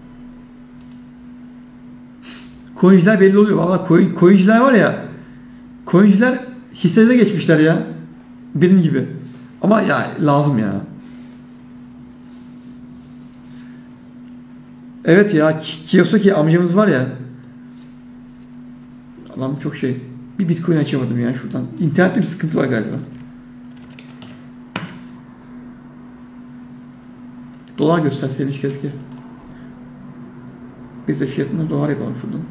Coinciler belli oluyor. Valla coinciler var ya. Coinciler hisselere geçmişler ya. Benim gibi. Ama ya lazım ya. Evet ya, Kiyosaki amcamız var ya. Adam çok şey. Bir Bitcoin açamadım ya şuradan. İnternette bir sıkıntı var galiba. Dolar gösterseymiş keşke. Biz de fiyatını dolar yapalım şuradan.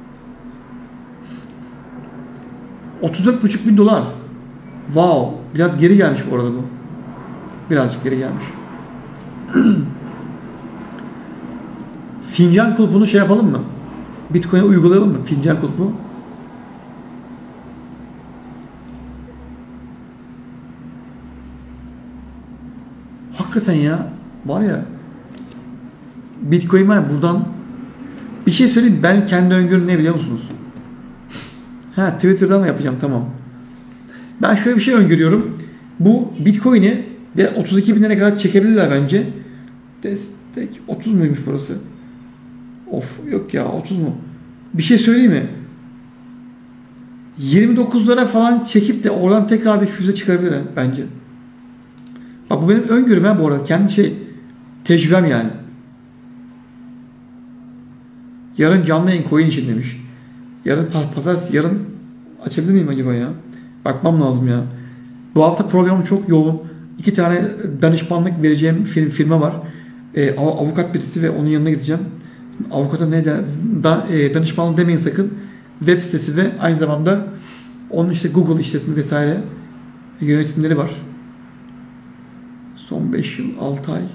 34,5 bin dolar. Wow. Biraz geri gelmiş bu arada bu. Birazcık geri gelmiş. Fincan kulpunu şey yapalım mı? Bitcoin'e uygulayalım mı? Fincan kulpu. Hakikaten ya. Var ya. Bitcoin var ya, buradan bir şey söyleyeyim. Ben kendi öngörüm ne biliyor musunuz? Twitter'dan da yapacağım, tamam. Ben şöyle bir şey öngörüyorum. Bu Bitcoin'i 32 bin liraya kadar çekebilirler bence. Destek 30 muymuş burası? Of, yok ya, 30 mu? Bir şey söyleyeyim mi? 29'lara falan çekip de oradan tekrar bir füze çıkarabilir bence. Bak bu benim öngörüm ha bu arada. Kendi tecrübem yani. Yarın canlı yayın coin için demiş. Yarın pazartesi, yarın açabilir miyim acaba ya? Bakmam lazım ya. Bu hafta programım çok yoğun. 2 tane danışmanlık vereceğim firma var. Avukat birisi ve onun yanına gideceğim. Avukata danışmanlık demeyin sakın. Web sitesi ve aynı zamanda onun Google işletme vesaire yönetimleri var. Son 5 yıl 6 ay.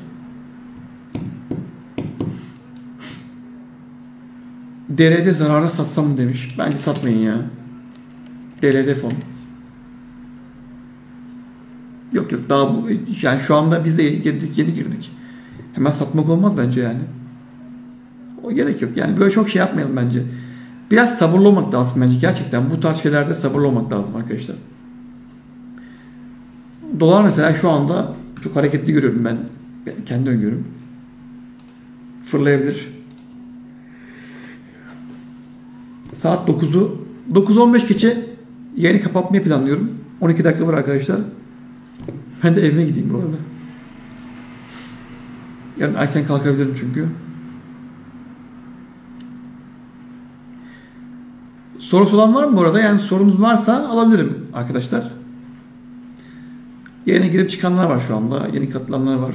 DLD zarara satsam mı demiş. Bence satmayın ya. DLD fon. Yok daha yani şu anda biz de yeni girdik. Hemen satmak olmaz bence yani. O gerek yok. Yani böyle çok şey yapmayalım bence. Biraz sabırlı olmak lazım bence. Gerçekten bu tarz şeylerde sabırlı olmak lazım arkadaşlar. Dolar mesela şu anda çok hareketli görüyorum ben. Kendi öngörüm. Fırlayabilir. Saat 9:15 geçe yayını kapatmayı planlıyorum. 12 dakika var arkadaşlar. Ben de evime gideyim bu arada. Yarın erken kalkabilirim çünkü. Sorusu olan var mı bu arada? Yani sorunuz varsa alabilirim arkadaşlar. Yayına girip çıkanlar var şu anda. Yeni katılanlar var.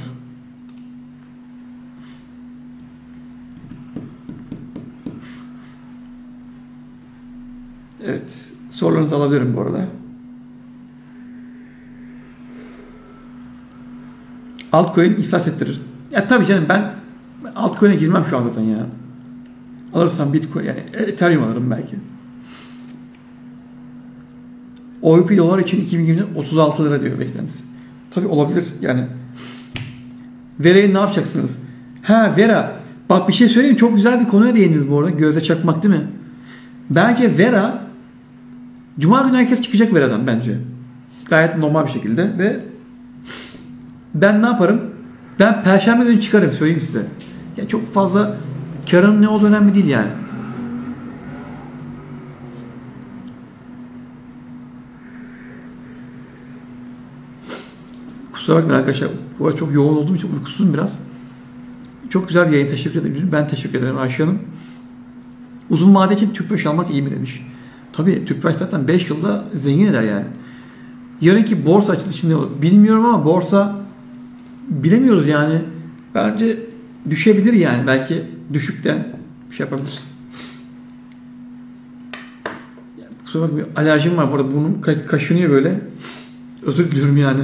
Evet. Sorularınızı alabilirim bu arada. Altcoin iflas ettirir. Ya tabii canım ben altcoin'e girmem şu an zaten ya. Alırsam Bitcoin yani Ethereum alırım belki. OYP dolar için 2020'de 36 lira diyor beklentisi. Tabii olabilir yani. Vera'yı ne yapacaksınız? Ha Vera. Bak bir şey söyleyeyim. Çok güzel bir konuya değindiniz bu arada. Gözde çakmak değil mi? Bence Vera Cuma günü herkes çıkacak Vera'dan bence. Gayet normal bir şekilde ve ben ne yaparım? Ben Perşembe günü çıkarım söyleyeyim size. Ya çok fazla karın ne olduğu önemli değil yani. Kusura bakmayın arkadaşlar. Bu arada çok yoğun olduğum için uykusuzum biraz. Çok güzel bir yayın. Teşekkür ederim. Ben teşekkür ederim Ayşe Hanım. Uzun vade için tüpraş almak iyi mi demiş. Tabii tüpraş zaten 5 yılda zengin eder yani. Yarınki borsa açılışı ne olur? Bilmiyorum ama borsa bilemiyoruz yani. Bence düşebilir yani. Belki düşükten bir şey yapabilir. Yani kusura bakmayın. Alerjim var. Bu arada burnum kaşınıyor böyle. Özür diliyorum yani.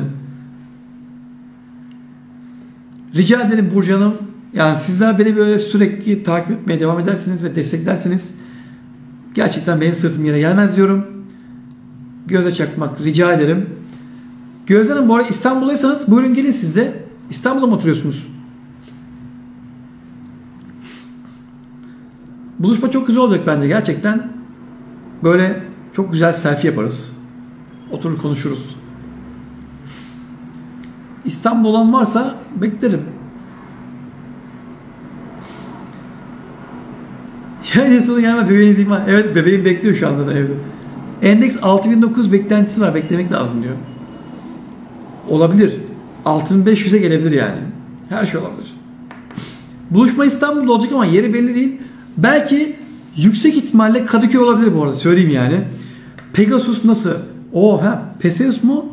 Rica ederim Burcu Hanım. Yani sizler beni böyle sürekli takip etmeye devam edersiniz ve desteklerseniz gerçekten benim sırtım yere gelmez diyorum. Gözde çakmak rica ederim. Gözde Hanım bu arada İstanbul'daysanız buyurun gelin siz de. İstanbul'da mı oturuyorsunuz? Buluşma çok güzel olacak bence gerçekten. Böyle çok güzel selfie yaparız. Oturur konuşuruz. İstanbul olan varsa beklerim. Yani sonu gelme bebeğiniz ihmal. Evet bebeğim bekliyor şu anda da evde. Endeks 6009 beklentisi var. Beklemek lazım diyor. Olabilir. 6500'e gelebilir yani. Her şey olabilir. Buluşma İstanbul'da olacak ama yeri belli değil. Belki yüksek ihtimalle Kadıköy olabilir bu arada. Söyleyeyim yani. Pegasus nasıl? Perseus mu?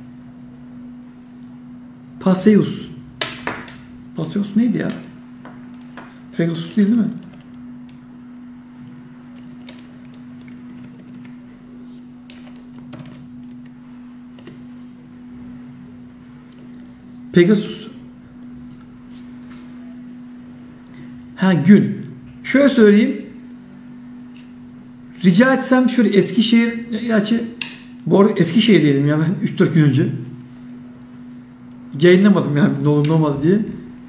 Perseus. Perseus neydi ya? Pegasus değil mi? Pegasus. Gün. Şöyle söyleyeyim. Rica etsem şöyle Eskişehir, gerçi bu arada Eskişehir'deydim ya ben 3-4 gün önce. Yayınlamadım yani ne olur ne olmaz diye.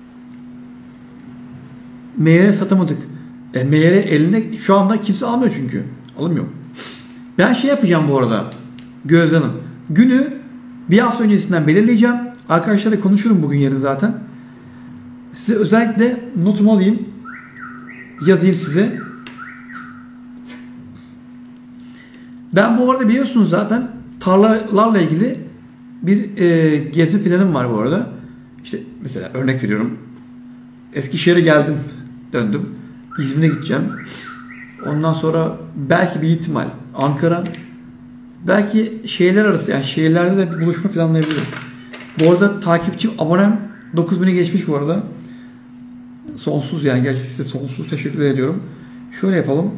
Meğere satamadık. Meğere elinde şu anda kimse almıyor çünkü. Alınmıyor. Ben şey yapacağım bu arada. Gözde Hanım. Günü bir hafta öncesinden belirleyeceğim. Arkadaşlarla konuşurum bugün yarın zaten. Size özellikle notumu alayım. Yazayım size. Ben bu arada biliyorsunuz zaten tarlalarla ilgili bir gezme planım var bu arada. İşte mesela örnek veriyorum. Eskişehir'e geldim. Döndüm. İzmir'e gideceğim. Ondan sonra belki bir ihtimal Ankara. Belki şehirler arası yani şehirlerde de bir buluşma planlayabilirim. Bu arada takipçim abonem 9000'i geçmiş bu arada. Sonsuz yani gerçekten size sonsuz teşekkür ediyorum. Şöyle yapalım.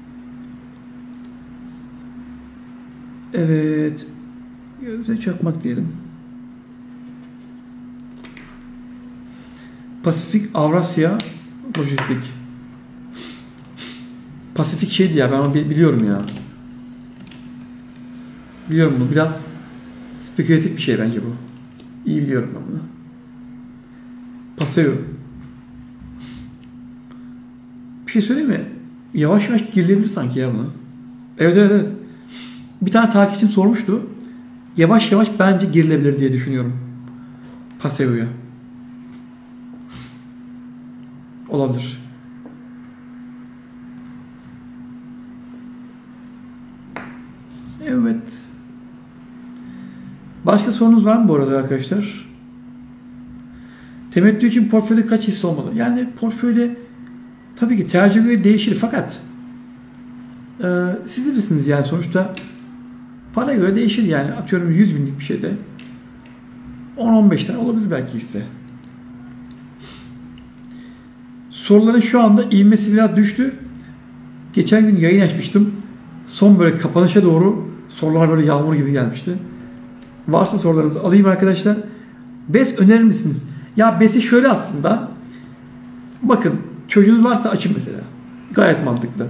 Evet. Gözde çakmak diyelim. Pasifik Avrasya Lojistik. Pasifik şeydi ya ben onu biliyorum ya. Biliyorum bunu. Biraz spekülatif bir şey bence bu. İyi biliyorum ben bunu. Paseo. Bir şey söyleyeyim mi? Yavaş yavaş girilebilir sanki ya buna. Evet. Bir tane takipçim sormuştu. Yavaş yavaş bence girilebilir diye düşünüyorum. Paseo'ya. Olabilir. Evet. Başka sorunuz var mı bu arada arkadaşlar? Temettü için portföyde kaç hisse olmalı? Yani portföyde tabii ki tercih göre değişir fakat siz bilirsiniz yani sonuçta para göre değişir yani atıyorum 100 binlik bir şeyde 10-15 tane olabilir belki hisse. Soruların şu anda ivmesi biraz düştü. Geçen gün yayın açmıştım. Son böyle kapanışa doğru sorular böyle yağmur gibi gelmişti. Varsa sorularınızı alayım arkadaşlar. BES önerir misiniz? Ya BES'i şöyle aslında. Bakın çocuğunuz varsa açın mesela. Gayet mantıklı.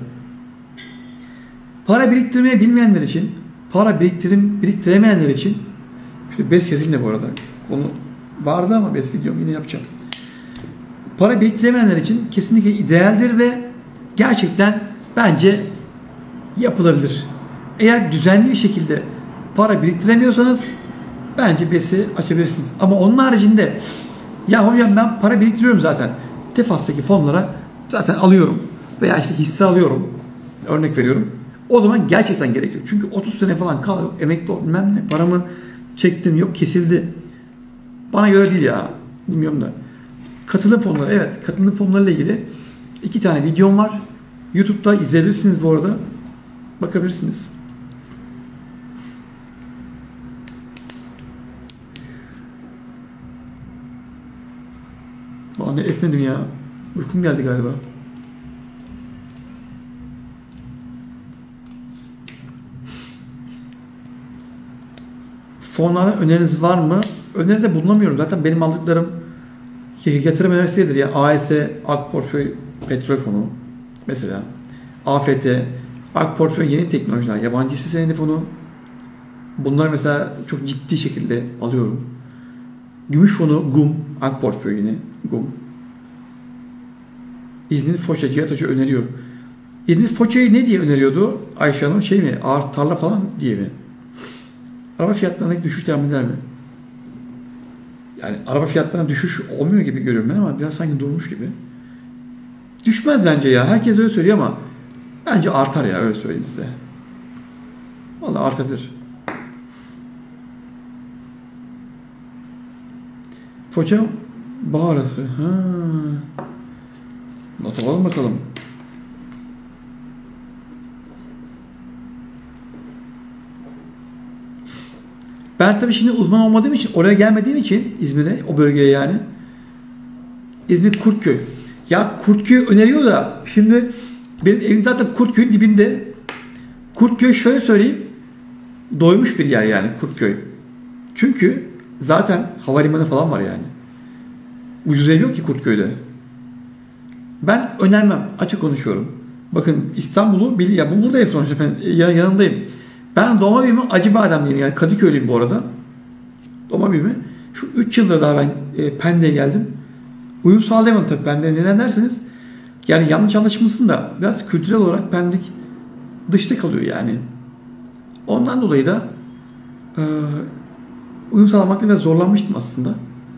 Para biriktirmeyi bilmeyenler için, para biriktiremeyenler için, şöyle BES yazayım da bu arada. Konu vardı ama BES videomu yine yapacağım. Para biriktiremeyenler için kesinlikle idealdir ve gerçekten bence yapılabilir. Eğer düzenli bir şekilde para biriktiremiyorsanız bence BES'i açabilirsiniz. Ama onun haricinde ya hocam ben para biriktiriyorum zaten. Defas'taki fonlara zaten alıyorum. Veya işte hisse alıyorum. Örnek veriyorum. O zaman gerçekten gerekiyor. Çünkü 30 sene falan kalıyor. Emekli oldum bilmem ne. Paramı çektim yok kesildi. Bana göre değil ya. Bilmiyorum da. Katılım fonları. Evet. Katılım fonlarıyla ilgili 2 tane videom var. YouTube'da izleyebilirsiniz bu arada. Bakabilirsiniz. Vallahi esnedim ya. Uykum geldi galiba. Fonlardan öneriniz var mı? Öneride bulunamıyorum. Zaten benim aldıklarım yatırım önerisidir. Ya AES, Ak Portföy Petrol Fonu mesela. AFT, Ak Portföy Yeni Teknolojiler, Yabancı Hisse Senedi Fonu. Bunları mesela çok ciddi şekilde alıyorum. Gümüş Fonu, GUM, Ak Portföy yine GUM. İzmir Foça, Cihat Hoca öneriyor. İzmir Foça'yı ne diye öneriyordu Ayşe Hanım? Şey mi? Ağır tarla falan diye mi? Araba fiyatlarındaki düşüş devam eder mi? Yani araba fiyatlarına düşüş olmuyor gibi görüyorum ben ama biraz sanki durmuş gibi. Düşmez bence ya. Herkes öyle söylüyor ama bence artar ya, öyle söyleyeyim size. Vallahi artabilir. Foça bağ arası. Ha. Not alalım bakalım. Ben tabii şimdi uzman olmadığım için, oraya gelmediğim için İzmir'e, o bölgeye yani. İzmir Kurtköy. Ya Kurtköy'ü öneriyor da şimdi benim evim zaten Kurtköy'ün dibinde. Kurtköy şöyle söyleyeyim. Doymuş bir yer yani Kurtköy. Çünkü zaten havalimanı falan var yani. Ucuz ev yok ki Kurtköy'de. Ben önermem. Açık konuşuyorum. Bakın İstanbul'u ya bu buradayım sonuçta, ben yanındayım. Ben doğma büyüme Acıbademliyim yani Kadıköylüyüm bu arada. Doğma büyüme. Şu 3 yılda daha ben Pendik'e geldim. Uyum sağlayamadım tabii Pendik'e. Neden derseniz yani yanlış anlaşılmasın da biraz kültürel olarak Pendik dışta kalıyor yani. Ondan dolayı da uyum sağlamakta biraz zorlanmıştım aslında.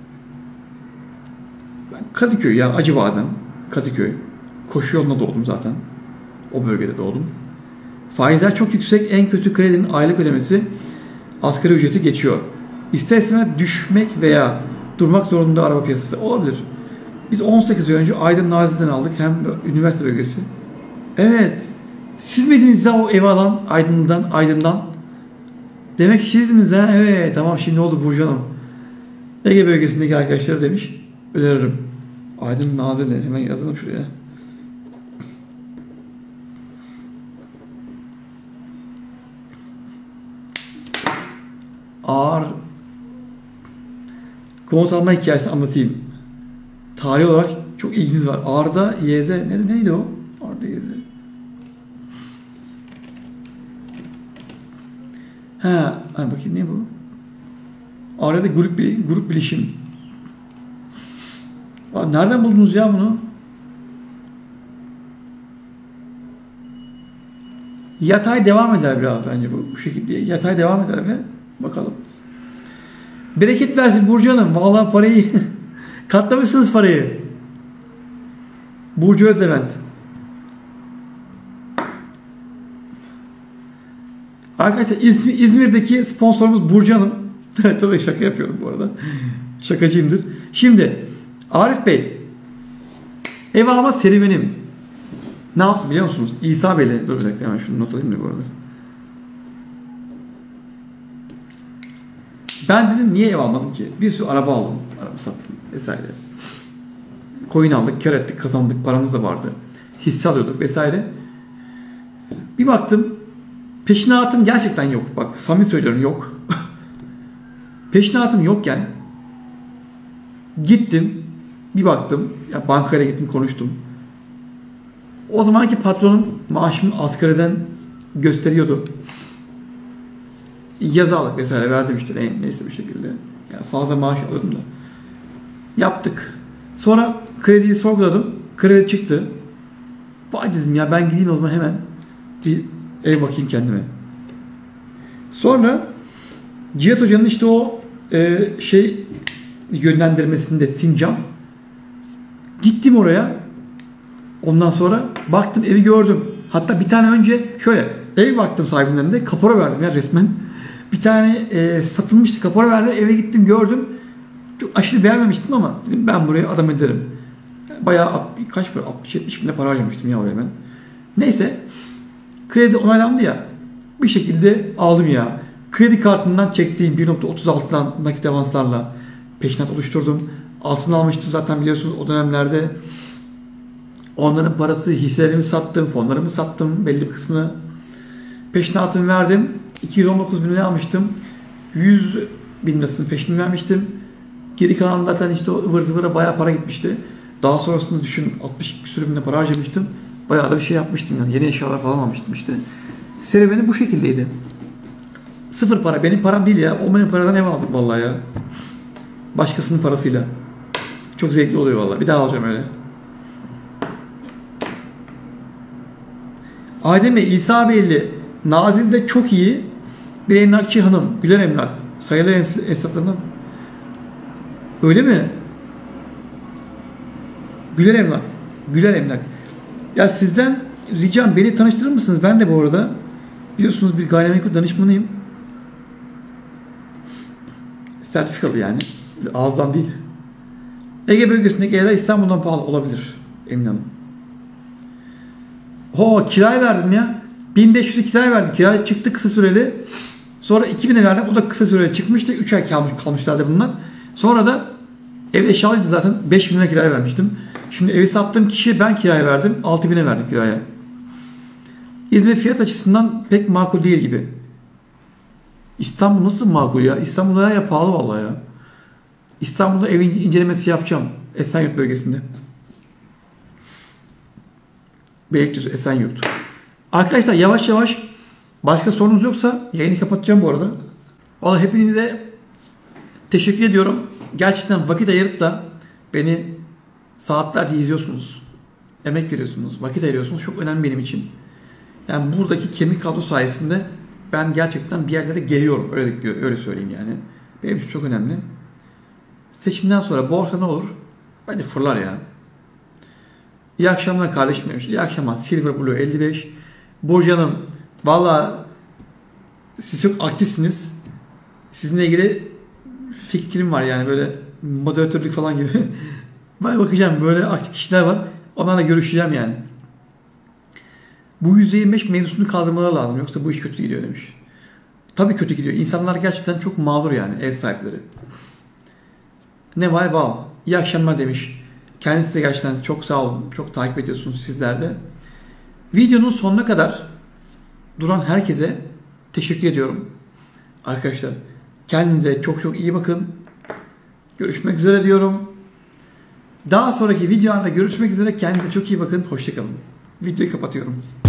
Ben Kadıköy ya Acıbadem, Kadıköy. Koşu yoluna doğdum zaten. O bölgede doğdum. Faizler çok yüksek. En kötü kredinin aylık ödemesi asgari ücreti geçiyor. İster istemez düşmek veya durmak zorunda araba piyasası olabilir. Biz 18 yıl önce Aydın Nazilli'den aldık. Hem üniversite bölgesi. Evet. Siz miydiniz ya o ev alan Aydın'dan? Demek ki sizdiniz ha. Evet. Tamam şimdi oldu Burcu Hanım. Ege bölgesindeki arkadaşlar demiş. Öneririm. Aydın Nazilli. Hemen yazalım şuraya. Ağır komut alma hikayesini anlatayım. Tarih olarak çok ilginiz var. Ağrı'da YZ neydi o? Ağrı'da YZ. Ha bakayım ne bu? Ağrı'da grup bilişim. Nereden buldunuz ya bunu? Yatay devam eder biraz bence bu şekilde. Yatay devam eder ve bakalım. Bereket versin Burcu Hanım. Vallahi parayı katlamışsınız parayı. Burcu Özlevent. Arkadaşlar İzmir'deki sponsorumuz Burcu Hanım. Tabii şaka yapıyorum bu arada. Şakacıyımdır. Şimdi Arif Bey, ev alma serüvenim ne yaptı biliyor musunuz? İsa Bey'le, dur bir dakika hemen şunu not alayım da bu arada. Ben dedim niye ev almadım ki? Bir sürü araba aldım. Araba sattım vesaire. Coin aldık, kar ettik, kazandık. Paramız da vardı. Hisse alıyorduk vesaire. Bir baktım peşinatım gerçekten yok. Bak samimi söylüyorum yok. Peşinatım yokken gittim bir baktım. Ya bankaya gittim konuştum. O zamanki patronum maaşımı asgariden gösteriyordu. Yazı aldık vesaire verdim işte neyse bir şekilde. Yani fazla maaş alıyordum da. Yaptık. Sonra krediyi sorguladım. Kredi çıktı. Vay dedim ya ben gideyim o zaman hemen bir ev bakayım kendime. Sonra Cihat Hoca'nın işte o yönlendirmesinde Sincan. Gittim oraya. Ondan sonra baktım evi gördüm. Hatta bir tane önce şöyle ev baktım sahibinden de kapora verdim ya resmen. Bir tane satılmıştı kapora verdi. Eve gittim gördüm. Çok aşırı beğenmemiştim ama dedim ben buraya adam ederim. Bayağı kaç para? 60-70 bin para harcamıştım ya oraya ben. Neyse. Kredi onaylandı ya. Bir şekilde aldım ya. Kredi kartından çektiğim 1.36'dan nakit avanslarla peşinat oluşturdum. Altını almıştım zaten biliyorsunuz o dönemlerde. Onların parası, hisselerimi sattım, fonlarımı sattım belli bir kısmını. Peşinatımı verdim. 219 bin lira almıştım. 100 bin lirasını peşin vermiştim. Geri kalan zaten işte o ıvır zıvıra bayağı para gitmişti. Daha sonrasında düşün 60 küsur bin lira para harcamıştım. Bayağı da bir şey yapmıştım yani. Yeni eşyalar falan almıştım işte. Serüveni bu şekildeydi. Sıfır para. Benim param değil ya. Olmayan paradan ev aldık vallahi ya. Başkasının parasıyla. Çok zevkli oluyor vallahi. Bir daha alacağım öyle. Adem Bey, İsa Beyli, Nazilli'de çok iyi bir emlakçı hanım. Güler Emlak. Sayılı esnaflarından. Öyle mi? Güler Emlak. Güler Emlak. Ya sizden ricam beni tanıştırır mısınız? Ben de bu arada biliyorsunuz bir gayrimenkul danışmanıyım. Sertifikalı yani. Ağızdan değil. Ege bölgesindeki evler İstanbul'dan pahalı olabilir. Emin Hanım. Kiraya verdim ya. 1500'lü kiraya verdim. Kiraya çıktı kısa süreli. Sonra 2000'e verdim. O da kısa süreli çıkmıştı. 3 ay kalmışlardı bunlar. Sonra da evde eşyalıydı zaten. 5000 lira kiraya vermiştim. Şimdi evi sattığım kişiye ben kiraya verdim. 6000'e verdim kiraya. İzmir fiyat açısından pek makul değil gibi. İstanbul nasıl makul ya? İstanbul'da ya pahalı vallahi ya. İstanbul'da evin incelemesi yapacağım. Esenyurt bölgesinde. Beylikdüzü, Esenyurt. Arkadaşlar yavaş yavaş başka sorunuz yoksa yayını kapatacağım bu arada. Vallahi hepinize teşekkür ediyorum. Gerçekten vakit ayırıp da beni saatlerce izliyorsunuz. Emek veriyorsunuz, vakit ayırıyorsunuz. Çok önemli benim için. Yani buradaki kemik kadro sayesinde ben gerçekten bir yerlere geliyorum. Öyle söyleyeyim yani. Benim için çok önemli. Seçimden sonra borsa ne olur? Bence fırlar ya. İyi akşamlar kardeşim demiş. İyi akşamlar. Silver Blue 55. Burcu Hanım. Valla siz çok aktifsiniz. Sizinle ilgili fikrim var yani böyle moderatörlük falan gibi. Ben bakacağım böyle aktif kişiler var. Onlarla görüşeceğim yani. Bu %25 mevzusunu kaldırmaları lazım. Yoksa bu iş kötü gidiyor demiş. Tabii kötü gidiyor. İnsanlar gerçekten çok mağdur yani ev sahipleri. Neval Bal. İyi akşamlar demiş. Kendisi de gerçekten çok sağ olun. Çok takip ediyorsunuz sizler de. Videonun sonuna kadar duran herkese teşekkür ediyorum. Arkadaşlar kendinize çok çok iyi bakın. Görüşmek üzere diyorum. Daha sonraki videolarda görüşmek üzere. Kendinize çok iyi bakın. Hoşça kalın. Videoyu kapatıyorum.